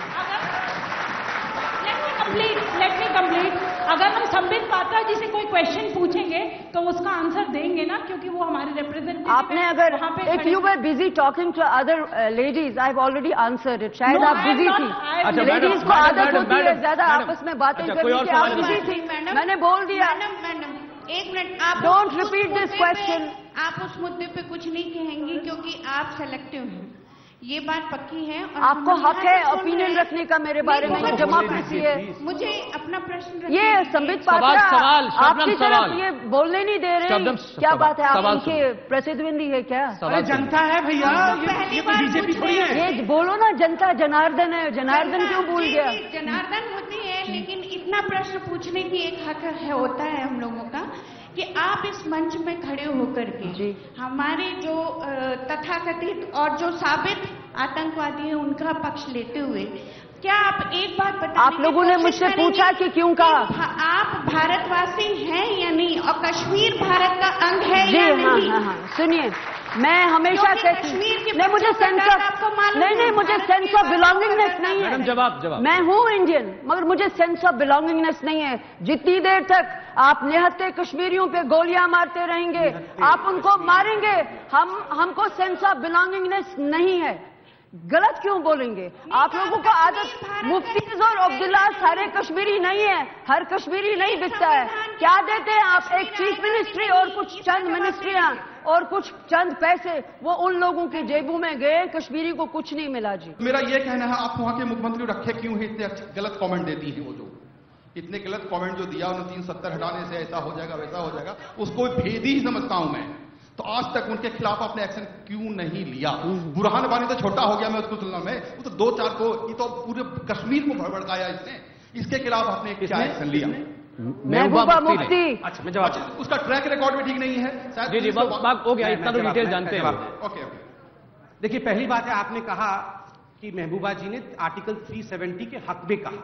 Let me complete. अगर हम संबित पात्रा जी से कोई क्वेश्चन पूछेंगे तो उसका आंसर देंगे ना, क्योंकि वो हमारे रिप्रेजेंटेटिव। आपने अगर if you were busy talking to other ladies, I have already answered it. शायद आप बिजी थी। लेडीज को आदत होती है ज्यादा आपस में बातें करने की, आप बिजी थी, मैंने बोल दिया। मैडम एक मिनट, आप डोंट रिपीट दिस क्वेश्चन। आप उस मुद्दे पे कुछ नहीं कहेंगी क्योंकि आप सेलेक्टिव हैं, ये बात पक्की है। और आपको हक है ओपिनियन रखने का मेरे बारे में, डेमोक्रेसी है। मुझे अपना प्रश्न ये संबित पात्रा आपकी तरफ ये बोलने नहीं दे रहे, क्या बात है? आप इनके प्रतिद्वंदी है क्या? अरे जनता है भैया, ये तो बीजेपी थोड़ी है। ये बोलो ना, जनता जनार्दन है। जनार्दन क्यों भूल गया? जनार्दन होती है, लेकिन इतना प्रश्न पूछने की एक हक है होता है हम लोगों का कि आप इस मंच में खड़े होकर के हमारे जो तथाकथित और जो साबित आतंकवादी हैं उनका पक्ष लेते हुए, क्या आप एक बात बताएं? आप लोगों ने मुझसे पूछा कि क्यों कहा? आप भारतवासी हैं या नहीं, और कश्मीर भारत का अंग है या नहीं? हाँ, हाँ, सुनिए, मैं हमेशा कहती हूँ नहीं, मुझे सेंस ऑफ नहीं नहीं मुझे सेंस ऑफ बिलोंगिंगनेस नहीं है। जवाब जवाब मैं हूँ इंडियन, मगर मुझे सेंस ऑफ बिलोंगिंगनेस नहीं है। जितनी देर तक आप निहत्थे कश्मीरियों पे गोलियां मारते रहेंगे, आप उनको मारेंगे, हम हमको सेंस ऑफ बिलोंगिंगनेस नहीं है। गलत क्यों बोलेंगे? आप लोगों को आदत, मुफ्तीज और अब्दुल्ला सारे कश्मीरी नहीं है, हर कश्मीरी नहीं बिकता है। क्या देते हैं आप? एक चीफ मिनिस्ट्री और कुछ चंद मिनिस्ट्रियां और कुछ चंद पैसे, वो उन लोगों की जेबों में गए, कश्मीरी को कुछ नहीं मिला। जी मेरा ये कहना है, आप वहां के मुख्यमंत्री रखे क्यों है? इतने गलत कमेंट देती हैं वो, जो इतने गलत कमेंट जो दिया उन्होंने, तीन सत्तर हटाने से ऐसा हो जाएगा वैसा हो जाएगा, उसको भेदी ही समझता हूं मैं। तो आज तक उनके खिलाफ आपने एक्शन क्यों नहीं लिया? बुरहान वानी तो छोटा हो गया मैं उसको तुलना में, वो तो दो चार को, ये तो पूरे कश्मीर को भड़काया इसने, इसके खिलाफ आपने क्या एक्शन लिया? महबूबा मुफ्ती। अच्छा मैं जवाब, उसका ट्रैक रिकॉर्ड भी ठीक नहीं है शायद। जी जी बात हो गया, इतना तो डिटेल जानते हैं। Okay okay. देखिए पहली बात है, आपने कहा कि महबूबा जी ने आर्टिकल तीन सौ सत्तर के हक में कहा।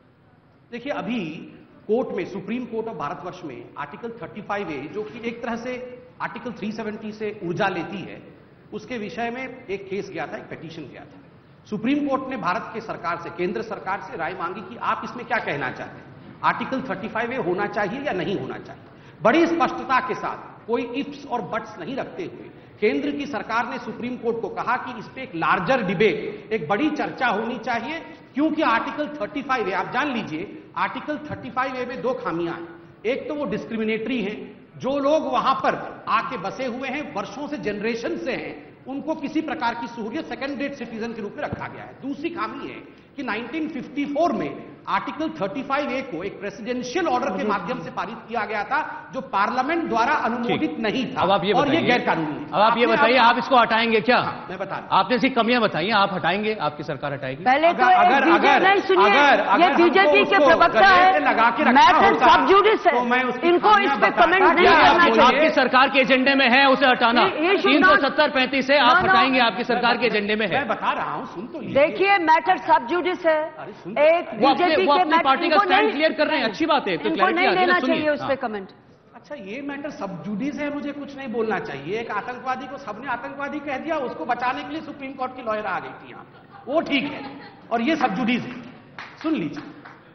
देखिए अभी कोर्ट में, सुप्रीम कोर्ट ऑफ भारतवर्ष में आर्टिकल पैंतीस ए, जो कि एक तरह से आर्टिकल तीन सौ सत्तर से ऊर्जा लेती है, उसके विषय में एक केस गया था, एक पिटीशन गया था। सुप्रीम कोर्ट ने भारत के सरकार से, केंद्र सरकार से राय मांगी कि आप इसमें क्या कहना चाहते हैं, आर्टिकल पैंतीस ए होना चाहिए या नहीं होना चाहिए। बड़ी स्पष्टता के साथ, कोई इफ्स और बट्स नहीं रखते हुए, केंद्र की सरकार ने सुप्रीम कोर्ट को कहा कि इस पे एक लार्जर डिबेट, एक बड़ी चर्चा होनी चाहिए, क्योंकि आर्टिकल पैंतीस ए, आप जान लीजिए, आर्टिकल पैंतीस ए में दो खामियां हैं। एक तो वो डिस्क्रिमिनेटरी है, जो लोग वहां पर आके बसे हुए हैं, वर्षों से, जनरेशन से हैं, उनको किसी प्रकार की सहूलियत सेकंड ग्रेड सिटीजन के रूप में रखा गया है। दूसरी खामी है कि उन्नीस सौ चौवन में आर्टिकल पैंतीस ए को एक प्रेसिडेंशियल ऑर्डर के माध्यम से पारित किया गया था, जो पार्लियामेंट द्वारा अनुमोदित नहीं था। अब आप ये और ये बताइए, गैर कानूनी। अब आप ये बताइए, आप इसको हटाएंगे क्या? हाँ, मैं बता आपने इसकी कमियां बताई हैं, आप हटाएंगे? आपकी सरकार हटाएगी? पहले तो अगर अगर नहीं सुनिए, ये बीजेपी के प्रवक्ता है, लगा के मैटर सब जुडिस है, इनको इस पे कमेंट नहीं करना चाहिए। आपकी सरकार के एजेंडे में है उसे हटाना। तीन सौ सत्तर पैंतीस से आप हटाएंगे, आपकी सरकार के एजेंडे में है। मैं बता रहा हूं, सुन तो लीजिए। देखिए मैटर सब जुडिस है, एक बीजेपी के मैटर का स्टैंड क्लियर कर रहे हैं, अच्छी बात है, तो इनको नहीं लेना चाहिए उस पे कमेंट। अच्छा ये मैटर सब जुडिस है, मुझे कुछ नहीं बोलना चाहिए। एक आतंकवादी को सबने आतंकवादी कह दिया, उसको बचाने के लिए सुप्रीम कोर्ट की लॉयर आ गई थी यहां, वो ठीक है, और ये सब जुडिस है। सुन लीजिए,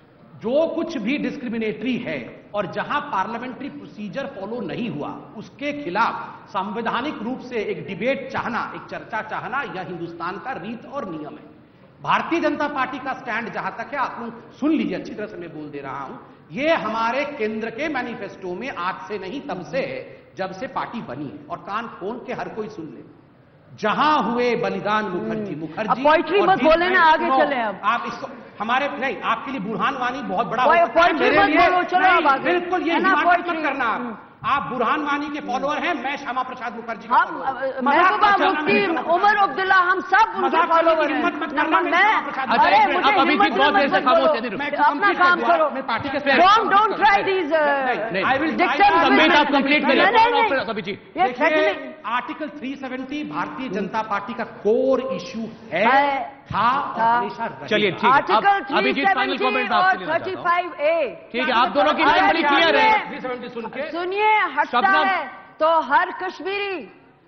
जो कुछ भी डिस्क्रिमिनेटरी है और जहां पार्लियामेंट्री प्रोसीजर फॉलो नहीं हुआ, उसके खिलाफ संवैधानिक रूप से एक डिबेट चाहना, एक चर्चा चाहना, यह हिंदुस्तान का रीत और नियम है। भारतीय जनता पार्टी का स्टैंड जहां तक है, आप लोग सुन लीजिए, अच्छी तरह से मैं बोल दे रहा हूं, ये हमारे केंद्र के मैनिफेस्टो में आज से नहीं तब से है, जब से पार्टी बनी है, और कान खोल के हर कोई सुन ले। जहां हुए बलिदान मुखर्जी मुखर्जी पोइट्री मत बोले ना, आगे चले। अब आप इसको हमारे नहीं, आपके लिए बुरहान वानी बहुत बड़ा वो हो सकता है, poetry मेरे मत लिए बोलो, चलो नहीं, अब आगे। बिल्कुल ये है ना, हिमाकत मत poetry। करना आप आप बुरहान वानी के फॉलोअर हैं, मैं श्यामा प्रसाद मुखर्जी का हम follower हूं। महबूबा मजाक मत मुफ्ती, करना, उमर अब्दुल्ला, हम सब उनके मजाक करने फॉलोवर की हैं। हिम्मत मत करना, नंबर मेरे मैं श्यामा प्रसाद अच्छा, अरे एक मिनट, मुझे आप अभिजीत हिम्मत बहुत देर से मत खामोश बोलो। है, नहीं, मैं अपना काम करो। मैं पार्टी के don't don't try these I will try diction to- Sambit आप कंप्लीट करिए, नहीं, नहीं, नहीं। अभिजीत। ये देखिए, थ्रेटनिंग आर्टिकल तीन सौ सत्तर भारतीय जनता पार्टी का कोर इशू है, है, था और था। हमेशा रहेगा। चलिए, ठीक है। आर्टिकल अब तीन अभिजीत सौ फाइनल सत्तर कमेंट और आपसे लेना चाहता हूं। पैंतीस ए ठीक है, आप दोनों की लाइन बड़ी क्लियर है। तीन सौ सत्तर सुन के सुनिए, हटता शबनम। है तो हर कश्मीरी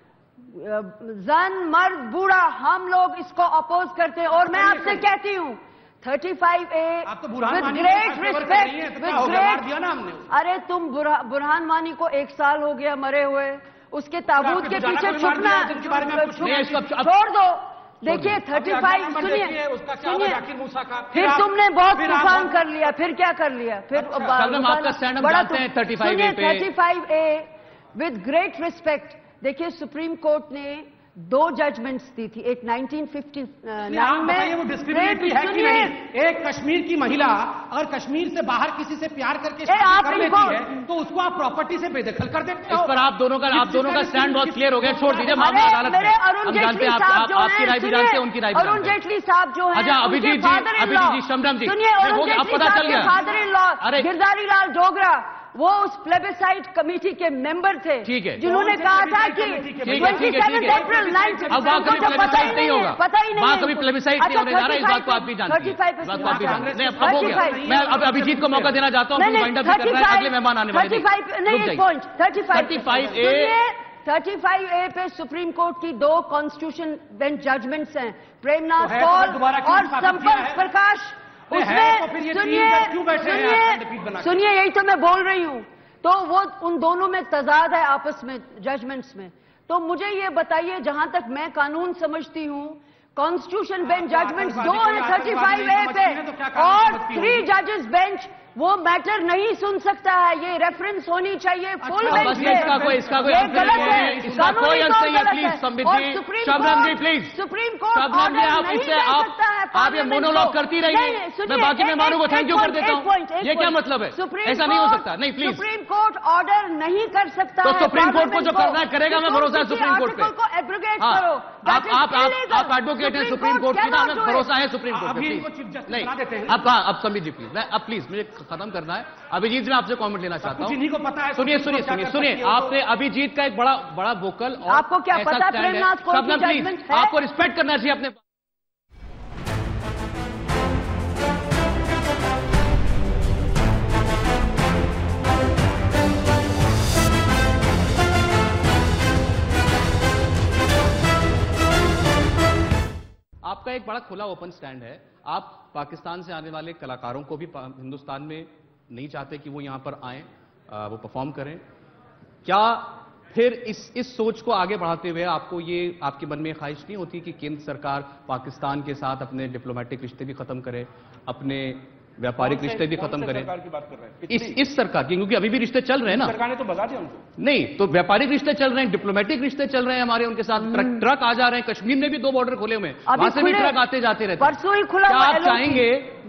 अ, जन मर्द बूढ़ा हम लोग इसको अपोज करते हैं। और मैं आपसे कहती हूँ पैंतीस ए आप तो बुरहान विद वानी के ग्रेट साथ फेवर कर रही हैं, रिस्पेक्ट तो क्या हो विद गया, मार ग्रेट दिया ना हमने उसको। अरे तुम बुरहा- बुरहान वानी को एक साल हो गया मरे हुए, उसके ताबूत आपके के बुझाना पीछे को भी मार छुपना दिया, उनके बारे में आप कुछ छुप- नहीं, इसको अब- अब- छोड़ दो। देखिए अभी पैंतीस अगला नंबर सुनिए देखिए, उसका क्या होगा, सुनिए जाकिर मूसा का। फिर आप- तुमने बहुत फिर आप- तूफान कर लिया, फिर क्या कर लिया, फिर अच्छा। बा- शबनम, आपका stand हम बड़ा जानते तू- हैं पैंतीस ए सुनिए, पे। पैंतीस ए विद ग्रेट रिस्पेक्ट। देखिए सुप्रीम कोर्ट ने दो जजमेंट्स दी थी, एक नाइनटीन फिफ्टी नहीं, आप बताइए वो डिस्क्रिमिनेटरी है कि नहीं? एक कश्मीर की महिला अगर कश्मीर से बाहर किसी से प्यार करके शादी आप कर इनको- लेती है तो उसको आप प्रॉपर्टी से बेदखल कर देते इस हो। पर आप दोनों का आप दोनों का स्टैंड बहुत क्लियर हो गया, छोड़ दीजिए, मामला अरे अदालत में। मेरे अरुण हम जानते जेटली हैं, आप- साहब आप- जो आपकी राय भी हैं, जानते हैं, उनकी राय भी अरुण जानते हैं। जेटली साहब जो हैं, अच्छा, अभिजीत उनके जी, father-in-law- अभिजीत जी, शबनम जी, सुनिए, नहीं, अरुण हो गया, अब जेटली पता साहब चल के गया। फादर इन लॉ अरे- गिरधारी लाल डोगरा वो उस प्लेबिसाइट कमेटी के मेंबर थे, ठीक है। जिन्होंने कौन से कहा था plebiscite कि कमेटी के ठीक है, ठीक है, ठीक है। अप्रैल अब वहाँ कभी प्लेबिसाइट नहीं होगा, पता ही नहीं वहाँ है कभी इनको। प्लेबिसाइट नहीं अच्छा, होने जा रहा है, इस बात को आप भी जानते हैं, पैंतीस इस बात को आप भी परसेंट। जानते हैं। नहीं, अब अब हो गया, पैंतीस मैं अब अभिजीत को मौका देना चाहता हूँ, वाइंड अप भी कर रहा है, अगले मेहमान आने वाले हैं। पैंतीस नहीं, रुक एक जाइए। पॉइंट पैंतीस पैंतीस ए पैंतीस ए पे सुप्रीम कोर्ट की दो कॉन्स्टिट्यूशन बेंच जजमेंट्स हैं, प्रेमनाथ तो है तो कौल फिर दोबारा क्यों और स्थापित किया संपर्क है? प्रकाश। नहीं, है उसमें तो फिर ये तीन सुनिए जज क्यों बैठे हैं यहाँ खंडपीठ बना सुनिए के? सुनिए यही तो मैं बोल रही हूँ। तो वो उन दोनों में तजाद है आपस में जजमेंट्स में। तो मुझे ये बताइए, जहां तक मैं कानून समझती हूँ, कॉन्स्टिट्यूशन बेंच जजमेंट्स दो हैं पैंतीस ए पे और थ्री जजेस बेंच वो मैटर नहीं सुन सकता है, ये रेफरेंस होनी चाहिए फुल अब बेंच बस पे। इसका कोई इसका कोई ये अंतर गलत नहीं है, है, इसका कानूनी कोई तौर अंतर नहीं है, गलत प्लीज है। संबित और जी, supreme Shabnam ji, court- please. Supreme court Shabnam ji, order आप नहीं इससे दे आप सकता है आप ये पार्लियामेंट मोनोलॉग को। करती नहीं, रहिए, नहीं, मैं सुनिए, बाकी एक- मेहमानों को एक- थैंक यू एक कर देता point, हूँ। एक point, एक ये क्या point। मतलब है? सुप्रीम ऐसा नहीं हो कोर्ट- सकता, नहीं, प्लीज। सुप्रीम कोर्ट ऑर्डर नहीं कर सकता तो है सुप्रीम कोर्ट को जो पार्लियामेंट करना है, करेगा, मैं भरोसा है किसी सुप्रीम कोर्ट पे। आर्टिकल को एब्रोगेट हाँ, करो। आप That is आप आप illegal. आप एडवोकेट हैं सुप्रीम कोर्ट की, ना cannot हमें do it. भरोसा है सुप्रीम कोर्ट पे, अभी प्लीज। इनको चीफ जस्टिस नहीं, बना देते हैं। अब हाँ, अब संबित जी प्लीज, मैं अब प्लीज मुझे खत्म करना है। अभिजीत जी, मैं आपसे कमेंट लेना चाहता कुछ इन्हीं को हूँ। पता है सुनिए सुप्रीम सुनिए कोर्ट क्या सुनिए कर सुनिए सकती है, वो आपने अभिजीत का एक बड़ा बड़ा वोकल और आपको क्या ऐसा पता है stand है। प्रेमनाथ कोर्ट की शबनम, प्लीज, judgment है? आपको रिस्पेक्ट करना चाहिए अपने। आपका एक बड़ा खुला ओपन स्टैंड है, आप पाकिस्तान से आने वाले कलाकारों को भी पा- हिंदुस्तान में नहीं चाहते कि वो यहां पर आएं, आ, वो परफॉर्म करें। क्या फिर इस इस सोच को आगे बढ़ाते हुए आपको ये आपके मन में ख्वाहिश नहीं होती कि केंद्र सरकार पाकिस्तान के साथ अपने डिप्लोमेटिक रिश्ते भी खत्म करे, अपने व्यापारिक रिश्ते भी खत्म करें? सरकार की बात कर रहे हैं? इस इस सरकार की, क्योंकि अभी भी रिश्ते चल रहे हैं ना। सरकार ने तो भगा दिया उनको। नहीं, तो व्यापारिक रिश्ते चल रहे हैं, डिप्लोमेटिक रिश्ते चल रहे हैं हमारे उनके साथ। ट्रक ट्रक आ जा रहे हैं, कश्मीर में भी दो बॉर्डर खुले हुए हैं, अभी वहां से भी खुले- ट्रक आते जाते रहते हैं। परसों ही खुला क्या हुआ आप L O C चाहेंगे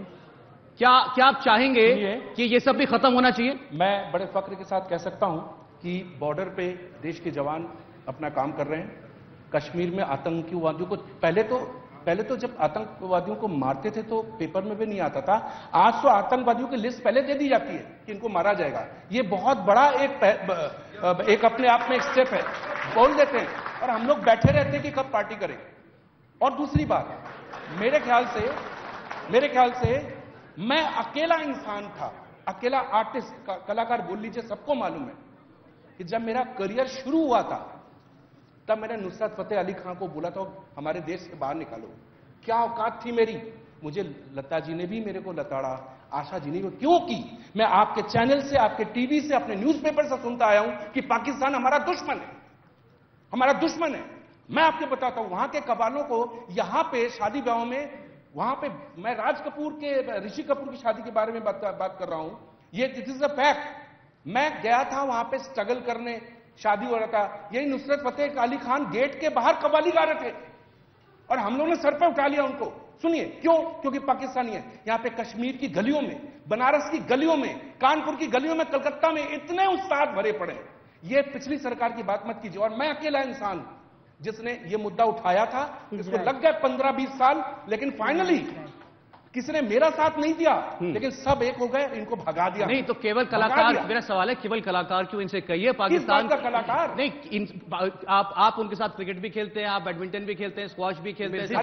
क्या क्या आप चाहेंगे सुनिए। कि ये सब भी खत्म होना चाहिए? मैं बड़े फक्र के साथ कह सकता हूं कि बॉर्डर पे देश के जवान अपना काम कर रहे हैं। कश्मीर में आतंकवादियों को पहले तो पहले तो जब आतंकवादियों को मारते थे तो पेपर में भी नहीं आता था। आज तो आतंकवादियों की लिस्ट पहले दे दी जाती है कि इनको मारा जाएगा। ये बहुत बड़ा एक पह- एक अपने आप में एक स्टेप है, बोल देते हैं और हम लोग बैठे रहते हैं कि कब पार्टी करें। और दूसरी बात, मेरे ख्याल से मेरे ख्याल से मैं अकेला इंसान था, अकेला आर्टिस्ट, कलाकार बोल लीजिए, सबको मालूम है कि जब मेरा करियर शुरू हुआ था तब मैंने नुसरत फतेह अली खान को बोला था हमारे देश से बाहर निकालो। क्या औकात थी मेरी? मुझे लता जी ने भी मेरे को लताड़ा, आशा जी ने, क्योंकि मैं आपके चैनल से, आपके टीवी से, अपने न्यूज़पेपर से सुनता आया हूं कि पाकिस्तान हमारा दुश्मन है, हमारा दुश्मन है। मैं आपको बताता हूं, वहां के कबालों को यहां पे शादी ब्याहों में, वहां पे मैं राज कपूर के, ऋषि कपूर की शादी के बारे में बात, बात कर रहा हूं, ये दिस इज अ फैक्ट। मैं गया था वहां पे स्ट्रगल करने, शादी हो रहा था, यही नुसरत फतेह अली खान गेट के बाहर कव्वाली गा रहे थे और हम लोगों ने सर पे उठा लिया उनको। सुनिए क्यों, क्योंकि पाकिस्तानी है। यहां पे कश्मीर की गलियों में, बनारस की गलियों में, कानपुर की गलियों में, कलकत्ता में इतने उस्ताद भरे पड़े हैं। ये पिछली सरकार की बात मत कीजिए। और मैं अकेला इंसान हूं जिसने ये मुद्दा उठाया था, इसको लग गए पंद्रह बीस साल, लेकिन फाइनली किसी ने मेरा साथ नहीं दिया, लेकिन सब एक हो गए, इनको भगा दिया। नहीं तो केवल कलाकार, मेरा सवाल है केवल कलाकार क्यों, इनसे कहिए पाकिस्तान का कलाकार नहीं इन, आप आप उनके साथ क्रिकेट भी खेलते हैं, आप बैडमिंटन भी खेलते हैं, स्क्वॉश भी खेलते हैं,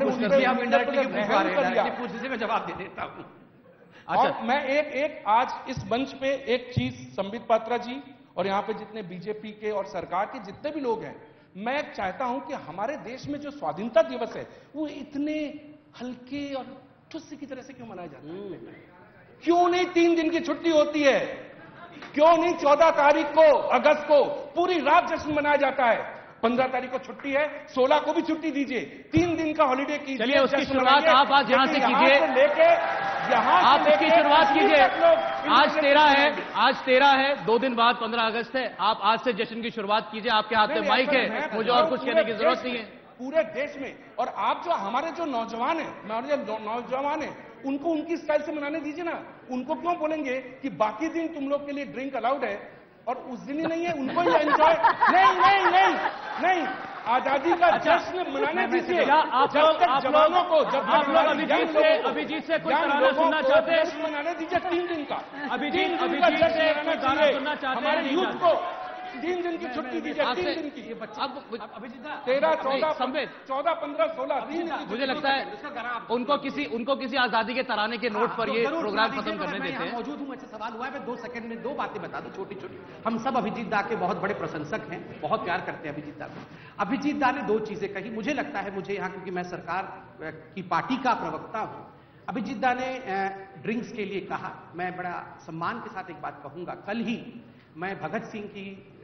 मैं जवाब दे देता हूं। अच्छा, मैं एक एक आज इस मंच पे एक चीज संबित पात्रा जी और यहां पे जितने बीजेपी के और सरकार के जितने भी लोग हैं, मैं चाहता हूं कि हमारे देश में जो स्वाधीनता दिवस है वो इतने हल्के और ठुस्से की तरह से क्यों मनाया जाता है? क्यों नहीं तीन दिन की छुट्टी होती है? क्यों नहीं चौदह तारीख को अगस्त को पूरी रात जश्न मनाया जाता है? पंद्रह तारीख को छुट्टी है, सोलह को भी छुट्टी दीजिए, तीन दिन का हॉलिडे कीजिए। चलिए उसकी शुरुआत आप आज यहां से कीजिए, लेके यहां आप उसकी शुरुआत कीजिए। आज तेरह है, आज तेरह है, दो दिन बाद पंद्रह अगस्त है, आप आज से जश्न की शुरुआत कीजिए। आपके हाथ में माइक है, मुझे और कुछ कहने की जरूरत नहीं है। पूरे देश में, और आप जो हमारे जो नौजवान हैं, हमारे जो नौजवान हैं, उनको उनकी स्टाइल से मनाने दीजिए ना। उनको क्यों बोलेंगे कि बाकी दिन तुम लोग के लिए ड्रिंक अलाउड है और उस दिन ही नहीं है, उनको ही एंजॉय? नहीं नहीं नहीं नहीं, आजादी का जश्न मनाने दीजिए। आप लोग जवानों को, जब आप लोग अभिजीत से अभिजीत से कोई गाना सुनना चाहते हैं, जश्न मनाने दीजिए तीन दिन का। अभिजीत अभिजीत से कोई गाना सुनना चाहते हैं, हमारे यूथ को तीन दिन की छुट्टी दीजिए, तीन दिन की। तेरह चौदह संबित चौदह पंद्रह सोलह तीन दिन। मुझे लगता है उनको किसी उनको किसी आजादी के तराने के नोट पर ये प्रोग्राम खत्म करने देते हैं। मौजूद हूं, मुझसे सवाल हुआ है, मैं दो सेकंड में दो बातें बता दूं छोटी छोटी। हम सब अभिजीत दा के बहुत बड़े प्रशंसक हैं, बहुत प्यार करते हैं अभिजीत दा को। अभिजीत दा ने दो चीजें कही, मुझे लगता है, मुझे यहाँ क्योंकि मैं सरकार की पार्टी का प्रवक्ता हूं, अभिजीत दा ने ड्रिंक्स के लिए कहा। मैं बड़ा सम्मान के साथ एक बात कहूंगा, कल ही मैं भगत सिंह की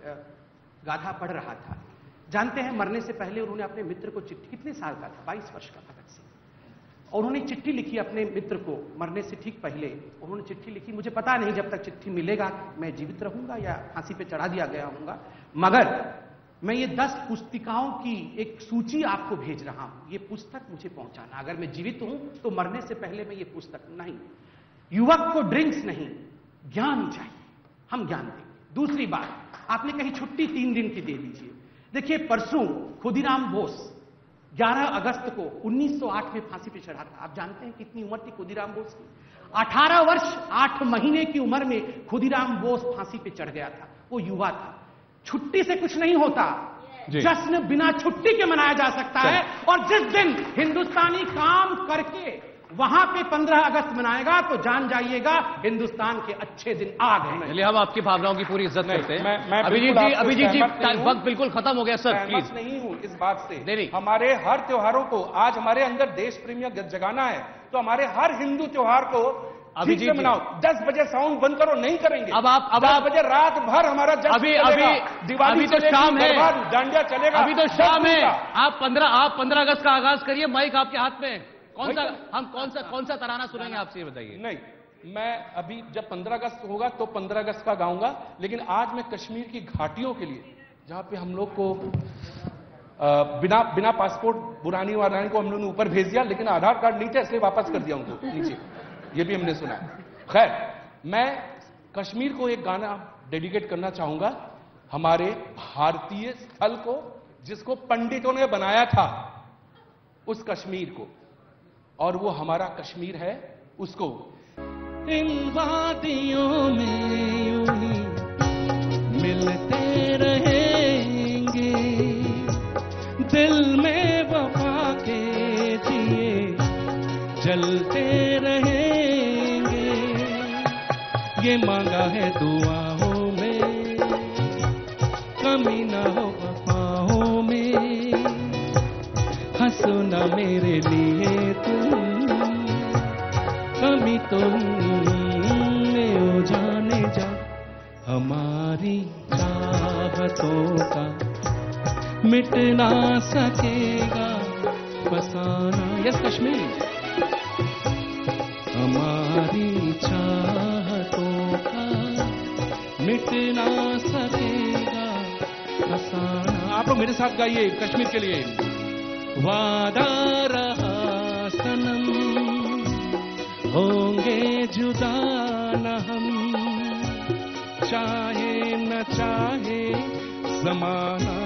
गाथा पढ़ रहा था। जानते हैं, मरने से पहले उन्होंने अपने मित्र को चिट्ठी, कितने साल का था, बाईस वर्ष का भगत सिंह, और उन्होंने चिट्ठी लिखी अपने मित्र को मरने से ठीक पहले। उन्होंने चिट्ठी लिखी, मुझे पता नहीं जब तक चिट्ठी मिलेगा मैं जीवित रहूंगा या फांसी पे चढ़ा दिया गया हूंगा, मगर मैं ये दस पुस्तिकाओं की एक सूची आपको भेज रहा हूं, ये पुस्तक मुझे पहुंचाना। अगर मैं जीवित हूं तो मरने से पहले मैं ये पुस्तक, नहीं, युवक को ड्रिंक्स नहीं, ज्ञान चाहिए, हम ज्ञान देंगे। दूसरी बात, आपने कही छुट्टी तीन दिन की दे दीजिए। देखिए, परसों खुदीराम बोस ग्यारह अगस्त को उन्नीस सौ आठ में फांसी पे चढ़ा था। आप जानते हैं कितनी उम्र थी खुदीराम बोस की? अठारह वर्ष आठ महीने की उम्र में खुदीराम बोस फांसी पे चढ़ गया था। वो युवा था। छुट्टी से कुछ नहीं होता, जश्न बिना छुट्टी के मनाया जा सकता है। और जिस दिन हिंदुस्तानी काम करके वहां पे पंद्रह अगस्त मनाएगा तो जान जाइएगा हिंदुस्तान के अच्छे दिन आ गए। चलिए, हम आपकी भावनाओं की पूरी इज्जत करते हैं। अभिजीत जी, अभिजीत जी, वक्त बिल्कुल खत्म हो गया सर, प्लीज। नहीं हूं इस बात से। नहीं, हमारे हर त्योहारों को, आज हमारे अंदर देश प्रेमिया जगाना है, तो हमारे हर हिंदू त्योहार को अभिजीत मनाओ। दस बजे साउंड बंद करो, नहीं करेंगे। अब आप अब दस बजे रात भर हमारा अभी अभी दिवाली तो शाम है, डांडिया चलेगा, अभी तो शाम है। आप पंद्रह आप पंद्रह अगस्त का आगाज करिए, माइक आपके हाथ में। कौन सा हम कौन सा कौन सा तराना सुनेंगे आपसे, ये बताइए। नहीं, मैं अभी जब पंद्रह अगस्त होगा तो पंद्रह अगस्त का गाऊंगा, लेकिन आज मैं कश्मीर की घाटियों के लिए, जहां पे हम लोग को आ, बिना बिना पासपोर्ट बुरानी वारानी को हम लोगों ने ऊपर भेज दिया, लेकिन आधार कार्ड नहीं था इसलिए वापस कर दिया उनको नीचे, ये भी हमने सुना। खैर, मैं कश्मीर को एक गाना डेडिकेट करना चाहूंगा, हमारे भारतीय स्थल को, जिसको पंडितों ने बनाया था, उस कश्मीर को, और वो हमारा कश्मीर है, उसको। इन वादियों में यूं ही मिलते रहेंगे, दिल में वफा के दिए जलते रहेंगे, ये मांगा है दुआओं में, कमी ना हो वफाओं में, हंसो ना मेरे लिए तुम, कमी तुम में हो जाने जा, हमारी चाहतों का मिट ना सकेगा फसाना। यस कश्मीर, हमारी चाहतों का मिट ना सकेगा फसाना। आप लोग मेरे साथ गाइए कश्मीर के लिए। वादा रहा सनम होंगे जुदा न हम, चाहे न चाहे ज़माना,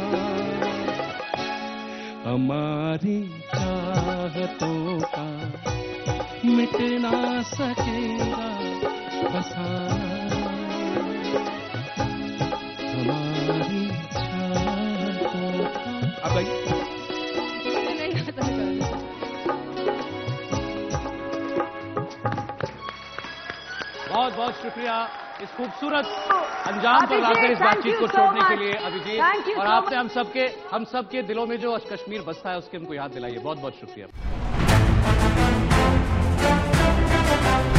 हमारी चाहतों का मिट ना सकेगा फसाना, हमारी चाहतों का। अब भाई बहुत बहुत शुक्रिया इस खूबसूरत अंजाम पर लाकर इस बातचीत को छोड़ने के लिए अभिजीत, और आपने हम सबके हम सबके दिलों में जो कश्मीर बसता है उसके हमको याद दिलाइए। बहुत बहुत शुक्रिया।